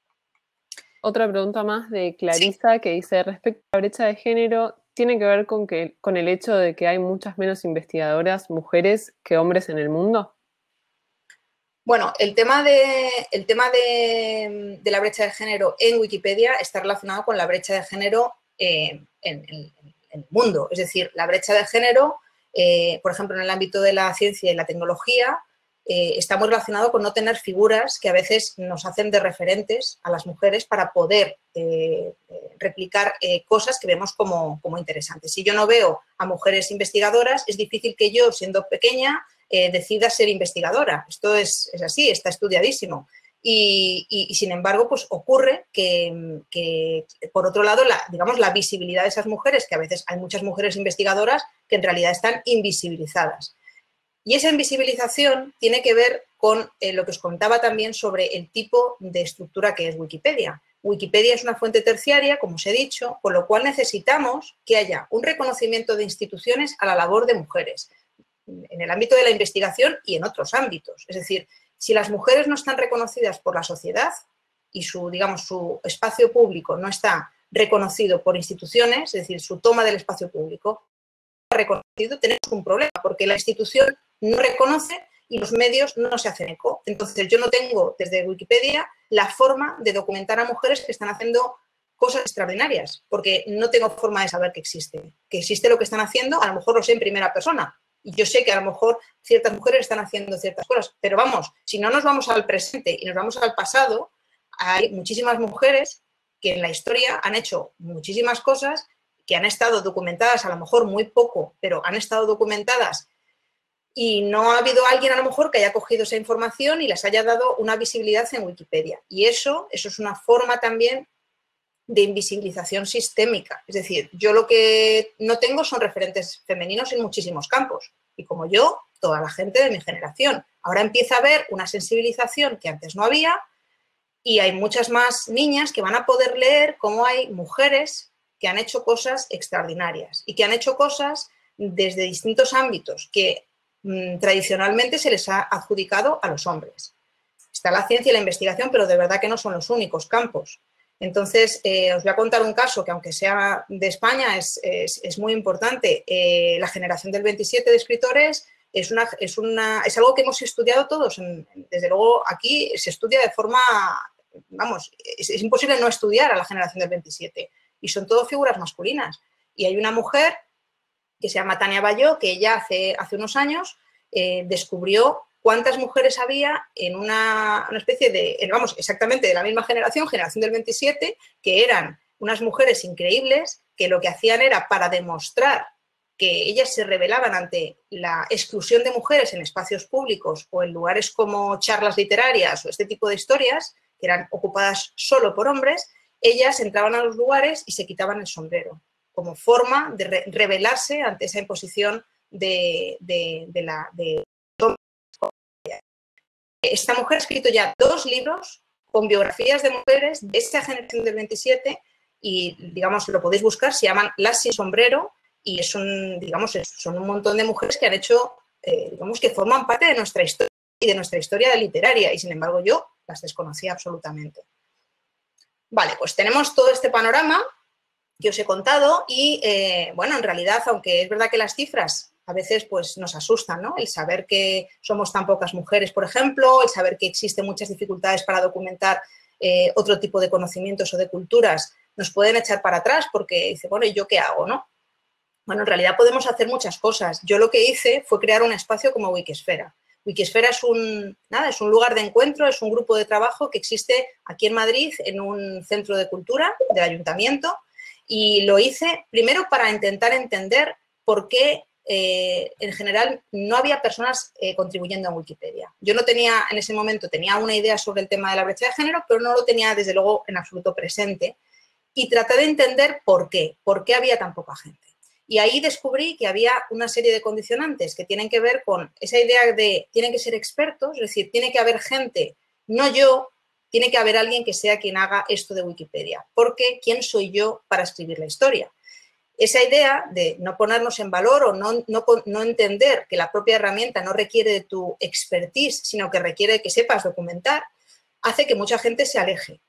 Otra pregunta más de Clarisa, sí, que dice, respecto a la brecha de género, ¿tiene que ver con, que, con el hecho de que hay muchas menos investigadoras mujeres que hombres en el mundo? Bueno, el tema, de, el tema de, de la brecha de género en Wikipedia está relacionado con la brecha de género eh, en, en, en el mundo. Es decir, la brecha de género, eh, por ejemplo, en el ámbito de la ciencia y la tecnología, eh, está muy relacionado con no tener figuras que a veces nos hacen de referentes a las mujeres para poder eh, replicar eh, cosas que vemos como, como interesantes. Si yo no veo a mujeres investigadoras, es difícil que yo, siendo pequeña, eh, decida ser investigadora. Esto es, es así, está estudiadísimo. Y, y, y, sin embargo, pues ocurre que, que por otro lado, la, digamos, la visibilidad de esas mujeres, que a veces hay muchas mujeres investigadoras que en realidad están invisibilizadas. Y esa invisibilización tiene que ver con eh, lo que os contaba también sobre el tipo de estructura que es Wikipedia. Wikipedia es una fuente terciaria, como os he dicho, con lo cual necesitamos que haya un reconocimiento de instituciones a la labor de mujeres, en el ámbito de la investigación y en otros ámbitos. Es decir, si las mujeres no están reconocidas por la sociedad y su, digamos, su espacio público no está reconocido por instituciones, es decir, su toma del espacio público reconocido, tenemos un problema, porque la institución no reconoce y los medios no se hacen eco. Entonces, yo no tengo desde Wikipedia la forma de documentar a mujeres que están haciendo cosas extraordinarias, porque no tengo forma de saber que existe. Que existe lo que están haciendo, a lo mejor lo sé en primera persona. Y yo sé que a lo mejor ciertas mujeres están haciendo ciertas cosas, pero vamos, si no nos vamos al presente y nos vamos al pasado, hay muchísimas mujeres que en la historia han hecho muchísimas cosas, que han estado documentadas, a lo mejor muy poco, pero han estado documentadas y no ha habido alguien a lo mejor que haya cogido esa información y les haya dado una visibilidad en Wikipedia. Y eso, eso es una forma también de invisibilización sistémica. Es decir, yo lo que no tengo son referentes femeninos en muchísimos campos. Y como yo, toda la gente de mi generación. Ahora empieza a haber una sensibilización que antes no había y hay muchas más niñas que van a poder leer cómo hay mujeres que han hecho cosas extraordinarias y que han hecho cosas desde distintos ámbitos que mmm, tradicionalmente se les ha adjudicado a los hombres. Está la ciencia y la investigación, pero de verdad que no son los únicos campos. Entonces, eh, os voy a contar un caso que, aunque sea de España, es, es, es muy importante. Eh, la generación del veintisiete de escritores es, una, es, una, es algo que hemos estudiado todos. Desde luego, aquí se estudia de forma, vamos, es, es imposible no estudiar a la generación del veintisiete. Y son todo figuras masculinas. Y hay una mujer que se llama Tania Bayó, que ella hace, hace unos años eh, descubrió cuántas mujeres había en una, una especie de, vamos, exactamente de la misma generación, generación del veintisiete, que eran unas mujeres increíbles que lo que hacían era para demostrar que ellas se rebelaban ante la exclusión de mujeres en espacios públicos o en lugares como charlas literarias o este tipo de historias, que eran ocupadas solo por hombres, ellas entraban a los lugares y se quitaban el sombrero, como forma de re rebelarse ante esa imposición de, de, de la... De... Esta mujer ha escrito ya dos libros con biografías de mujeres de esta generación del veintisiete y, digamos, lo podéis buscar, se llaman Las sin sombrero y es un, digamos, son un montón de mujeres que han hecho, eh, digamos, que forman parte de nuestra historia y de nuestra historia literaria y, sin embargo, yo las desconocía absolutamente. Vale, pues tenemos todo este panorama que os he contado y, eh, bueno, en realidad, aunque es verdad que las cifras a veces pues, nos asustan, ¿no? El saber que somos tan pocas mujeres, por ejemplo, el saber que existen muchas dificultades para documentar eh, otro tipo de conocimientos o de culturas, nos pueden echar para atrás porque dice, bueno, ¿y yo qué hago, no? Bueno, en realidad podemos hacer muchas cosas. Yo lo que hice fue crear un espacio como Wikisfera. Wikisfera es un, nada, es un lugar de encuentro, es un grupo de trabajo que existe aquí en Madrid en un centro de cultura del ayuntamiento y lo hice primero para intentar entender por qué eh, en general no había personas eh, contribuyendo en Wikipedia. Yo no tenía, en ese momento tenía una idea sobre el tema de la brecha de género, pero no lo tenía desde luego en absoluto presente y traté de entender por qué, por qué había tan poca gente. Y ahí descubrí que había una serie de condicionantes que tienen que ver con esa idea de tienen que ser expertos, es decir, tiene que haber gente, no yo, tiene que haber alguien que sea quien haga esto de Wikipedia, porque ¿quién soy yo para escribir la historia? Esa idea de no ponernos en valor o no, no, no entender que la propia herramienta no requiere de tu expertise, sino que requiere que sepas documentar, hace que mucha gente se aleje.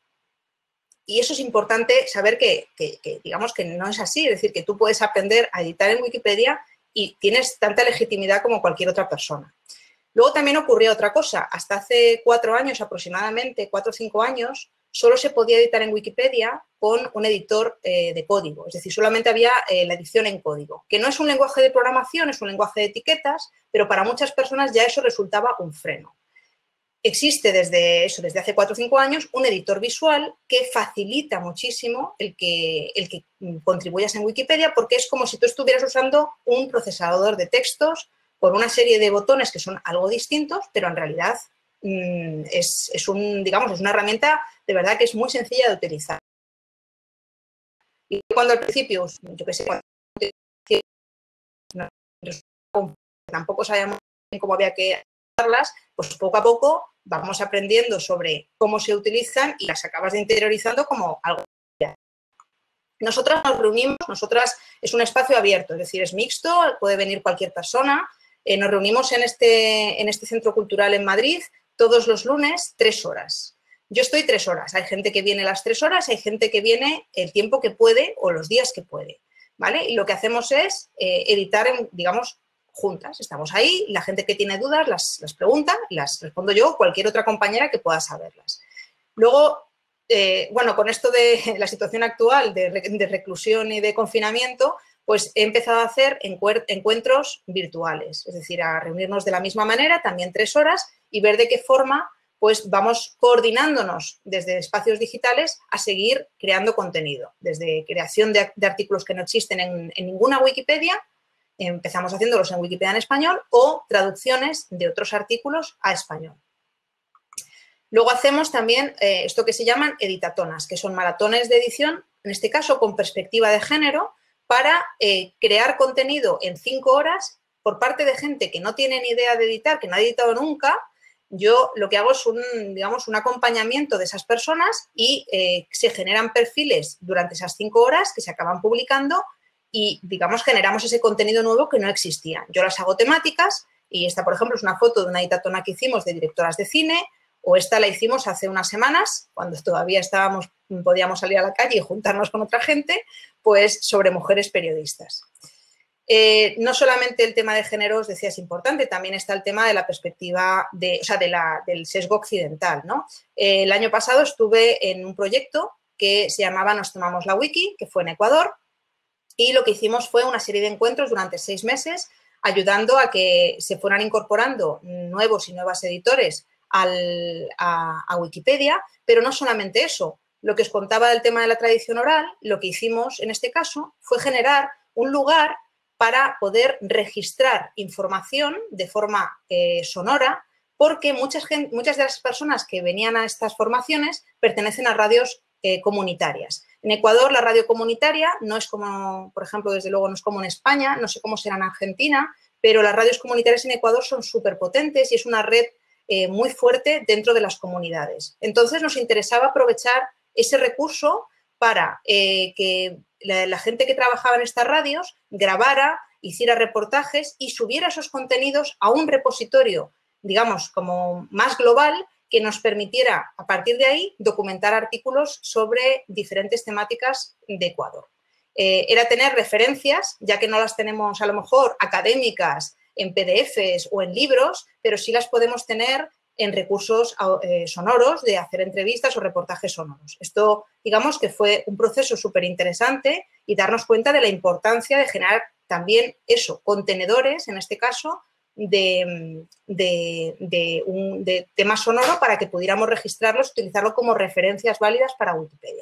Y eso es importante saber que, que, que, digamos, que no es así, es decir, que tú puedes aprender a editar en Wikipedia y tienes tanta legitimidad como cualquier otra persona. Luego también ocurrió otra cosa, hasta hace cuatro años aproximadamente, cuatro o cinco años, solo se podía editar en Wikipedia con un editor eh, de código, es decir, solamente había eh, la edición en código, que no es un lenguaje de programación, es un lenguaje de etiquetas, pero para muchas personas ya eso resultaba un freno. Existe desde eso, desde hace cuatro o cinco años, un editor visual que facilita muchísimo el que, el que contribuyas en Wikipedia porque es como si tú estuvieras usando un procesador de textos con una serie de botones que son algo distintos, pero en realidad mmm, es, es, un, digamos, es una herramienta de verdad que es muy sencilla de utilizar. Y cuando al principio, yo qué sé, cuando tampoco sabíamos cómo había que usarlas, pues poco a poco vamos aprendiendo sobre cómo se utilizan y las acabas de interiorizando como algo. Nosotras nos reunimos, nosotras es un espacio abierto, es decir, es mixto, puede venir cualquier persona. Eh, nos reunimos en este, en este centro cultural en Madrid todos los lunes, tres horas. Yo estoy tres horas, hay gente que viene las tres horas, hay gente que viene el tiempo que puede o los días que puede, ¿vale? Y lo que hacemos es eh, editar, en, digamos, juntas. Estamos ahí, la gente que tiene dudas las, las pregunta, las respondo yo o cualquier otra compañera que pueda saberlas. Luego, eh, bueno, con esto de la situación actual de, de reclusión y de confinamiento, pues he empezado a hacer encuentros virtuales, es decir, a reunirnos de la misma manera, también tres horas, y ver de qué forma pues vamos coordinándonos desde espacios digitales a seguir creando contenido, desde creación de, de artículos que no existen en, en ninguna Wikipedia, empezamos haciéndolos en Wikipedia en español, o traducciones de otros artículos a español. Luego hacemos también eh, esto que se llaman editatonas, que son maratones de edición, en este caso con perspectiva de género, para eh, crear contenido en cinco horas por parte de gente que no tiene ni idea de editar, que no ha editado nunca. Yo lo que hago es un, digamos, un acompañamiento de esas personas y eh, se generan perfiles durante esas cinco horas que se acaban publicando y, digamos, generamos ese contenido nuevo que no existía. Yo las hago temáticas y esta, por ejemplo, es una foto de una editatona que hicimos de directoras de cine, o esta la hicimos hace unas semanas, cuando todavía estábamos, podíamos salir a la calle y juntarnos con otra gente, pues sobre mujeres periodistas. Eh, no solamente el tema de género, os decía, es importante, también está el tema de la perspectiva, de, o sea, de la, del sesgo occidental, ¿no? Eh, el año pasado estuve en un proyecto que se llamaba Nos tomamos la wiki, que fue en Ecuador, y lo que hicimos fue una serie de encuentros durante seis meses ayudando a que se fueran incorporando nuevos y nuevas editores al, a, a Wikipedia, pero no solamente eso. Lo que os contaba del tema de la tradición oral, lo que hicimos en este caso fue generar un lugar para poder registrar información de forma eh, sonora, porque muchas, muchas de las personas que venían a estas formaciones pertenecen a radios eh, comunitarias. En Ecuador la radio comunitaria no es como, por ejemplo, desde luego no es como en España, no sé cómo será en Argentina, pero las radios comunitarias en Ecuador son súper potentes y es una red eh, muy fuerte dentro de las comunidades. Entonces nos interesaba aprovechar ese recurso para eh, que la, la gente que trabajaba en estas radios grabara, hiciera reportajes y subiera esos contenidos a un repositorio, digamos, como más global, que nos permitiera, a partir de ahí, documentar artículos sobre diferentes temáticas de Ecuador. Eh, era tener referencias, ya que no las tenemos a lo mejor académicas en P D Efes o en libros, pero sí las podemos tener en recursos eh, sonoros, de hacer entrevistas o reportajes sonoros. Esto, digamos, que fue un proceso súper interesante y darnos cuenta de la importancia de generar también eso, contenedores, en este caso, de, de, de, un, de tema sonoro para que pudiéramos registrarlos, utilizarlo como referencias válidas para Wikipedia.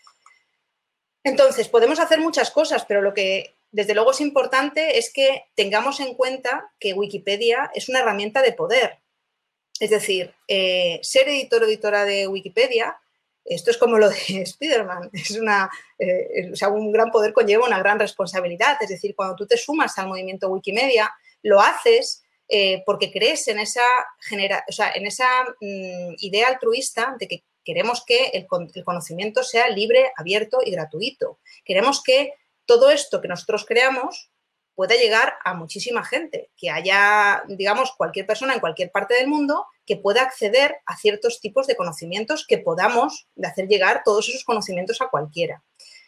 Entonces, podemos hacer muchas cosas, pero lo que desde luego es importante es que tengamos en cuenta que Wikipedia es una herramienta de poder. Es decir, eh, ser editor o editora de Wikipedia, esto es como lo de Spiderman, es una, eh, o sea, un gran poder conlleva una gran responsabilidad. Es decir, cuando tú te sumas al movimiento Wikimedia, lo haces eh, porque crees en esa, genera, o sea, en esa mm, idea altruista de que queremos que el, el conocimiento sea libre, abierto y gratuito. Queremos que todo esto que nosotros creamos pueda llegar a muchísima gente, que haya, digamos, cualquier persona en cualquier parte del mundo que pueda acceder a ciertos tipos de conocimientos, que podamos hacer llegar todos esos conocimientos a cualquiera.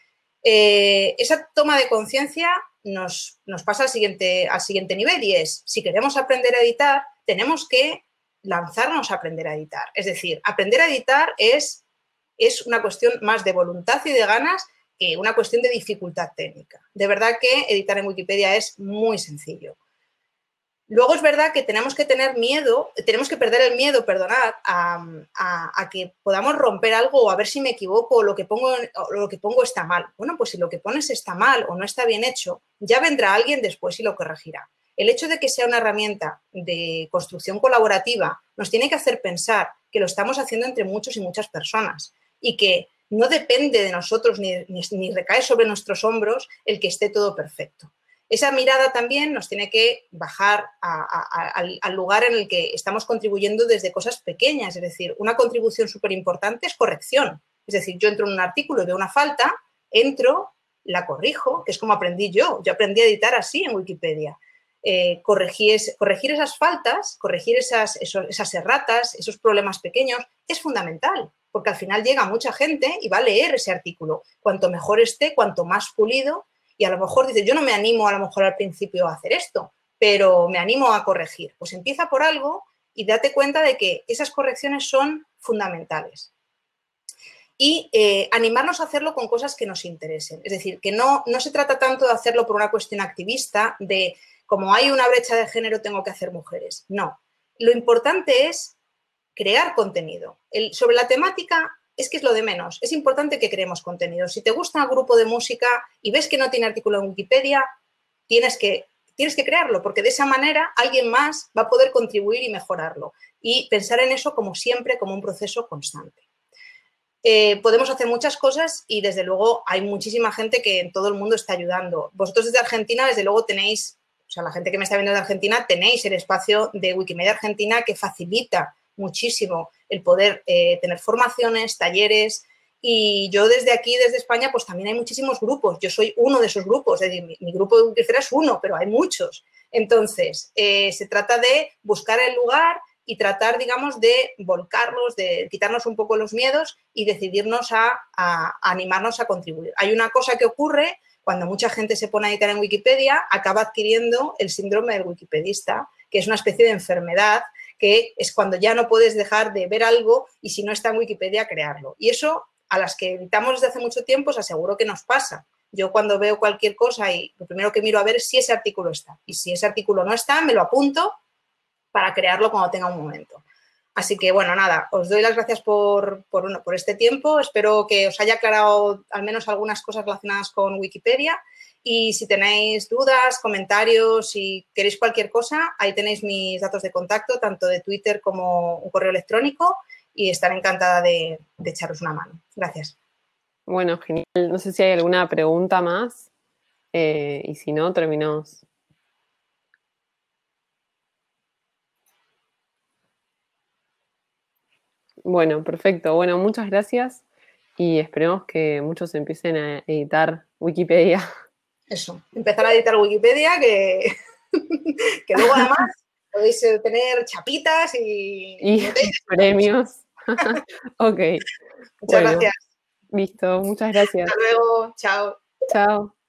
Eh, esa toma de conciencia nos, nos pasa al siguiente, al siguiente nivel y es, si queremos aprender a editar, tenemos que lanzarnos a aprender a editar. Es decir, aprender a editar es, es una cuestión más de voluntad y de ganas que una cuestión de dificultad técnica. De verdad que editar en Wikipedia es muy sencillo. Luego es verdad que tenemos que tener miedo, tenemos que perder el miedo, perdonad, a, a, a que podamos romper algo o a ver si me equivoco o lo, que pongo, o lo que pongo está mal. Bueno, pues si lo que pones está mal o no está bien hecho, ya vendrá alguien después y lo corregirá. El hecho de que sea una herramienta de construcción colaborativa nos tiene que hacer pensar que lo estamos haciendo entre muchos y muchas personas y que no depende de nosotros ni, ni, ni recae sobre nuestros hombros el que esté todo perfecto. Esa mirada también nos tiene que bajar a, a, a, al, al lugar en el que estamos contribuyendo desde cosas pequeñas. Es decir, una contribución súper importante es corrección. Es decir, yo entro en un artículo y veo una falta, entro, la corrijo, que es como aprendí yo. Yo aprendí a editar así en Wikipedia. Eh, corregir, corregir esas faltas, corregir esas, esos, esas erratas, esos problemas pequeños, es fundamental, porque al final llega mucha gente y va a leer ese artículo. Cuanto mejor esté, cuanto más pulido, y a lo mejor dice, yo no me animo a lo mejor al principio a hacer esto, pero me animo a corregir. Pues empieza por algo y date cuenta de que esas correcciones son fundamentales. Y eh, animarnos a hacerlo con cosas que nos interesen. Es decir, que no, no se trata tanto de hacerlo por una cuestión activista, de como hay una brecha de género tengo que hacer mujeres. No. Lo importante es crear contenido. El, sobre la temática es que es lo de menos. Es importante que creemos contenido. Si te gusta un grupo de música y ves que no tiene artículo en Wikipedia, tienes que, tienes que crearlo, porque de esa manera alguien más va a poder contribuir y mejorarlo. Y pensar en eso como siempre, como un proceso constante. Eh, podemos hacer muchas cosas y desde luego hay muchísima gente que en todo el mundo está ayudando. Vosotros desde Argentina desde luego tenéis, o sea, la gente que me está viendo de Argentina, tenéis el espacio de Wikimedia Argentina que facilita muchísimo el poder eh, tener formaciones, talleres, y yo desde aquí, desde España, pues también hay muchísimos grupos. Yo soy uno de esos grupos, es decir, mi, mi grupo de Wikipedia es uno, pero hay muchos. Entonces, eh, se trata de buscar el lugar y tratar, digamos, de volcarlos, de quitarnos un poco los miedos y decidirnos a, a, a animarnos a contribuir. Hay una cosa que ocurre cuando mucha gente se pone a editar en Wikipedia, acaba adquiriendo el síndrome del wikipedista, que es una especie de enfermedad, que es cuando ya no puedes dejar de ver algo y si no está en Wikipedia, crearlo. Y eso, a las que editamos desde hace mucho tiempo, os aseguro que nos pasa. Yo cuando veo cualquier cosa y lo primero que miro a ver es si ese artículo está. Y si ese artículo no está, me lo apunto para crearlo cuando tenga un momento. Así que, bueno, nada, os doy las gracias por, por, bueno, por este tiempo. Espero que os haya aclarado al menos algunas cosas relacionadas con Wikipedia. Y si tenéis dudas, comentarios, si queréis cualquier cosa, ahí tenéis mis datos de contacto, tanto de Twitter como un correo electrónico, y estaré encantada de, de echaros una mano. Gracias. Bueno, genial. No sé si hay alguna pregunta más, eh, y si no, terminamos. Bueno, perfecto. Bueno, muchas gracias y esperemos que muchos empiecen a editar Wikipedia. Eso, empezar a editar Wikipedia, que, que luego además podéis tener chapitas y... Y premios. Ok. Muchas Bueno, gracias. listo. Muchas gracias. Hasta luego. Chao. Chao.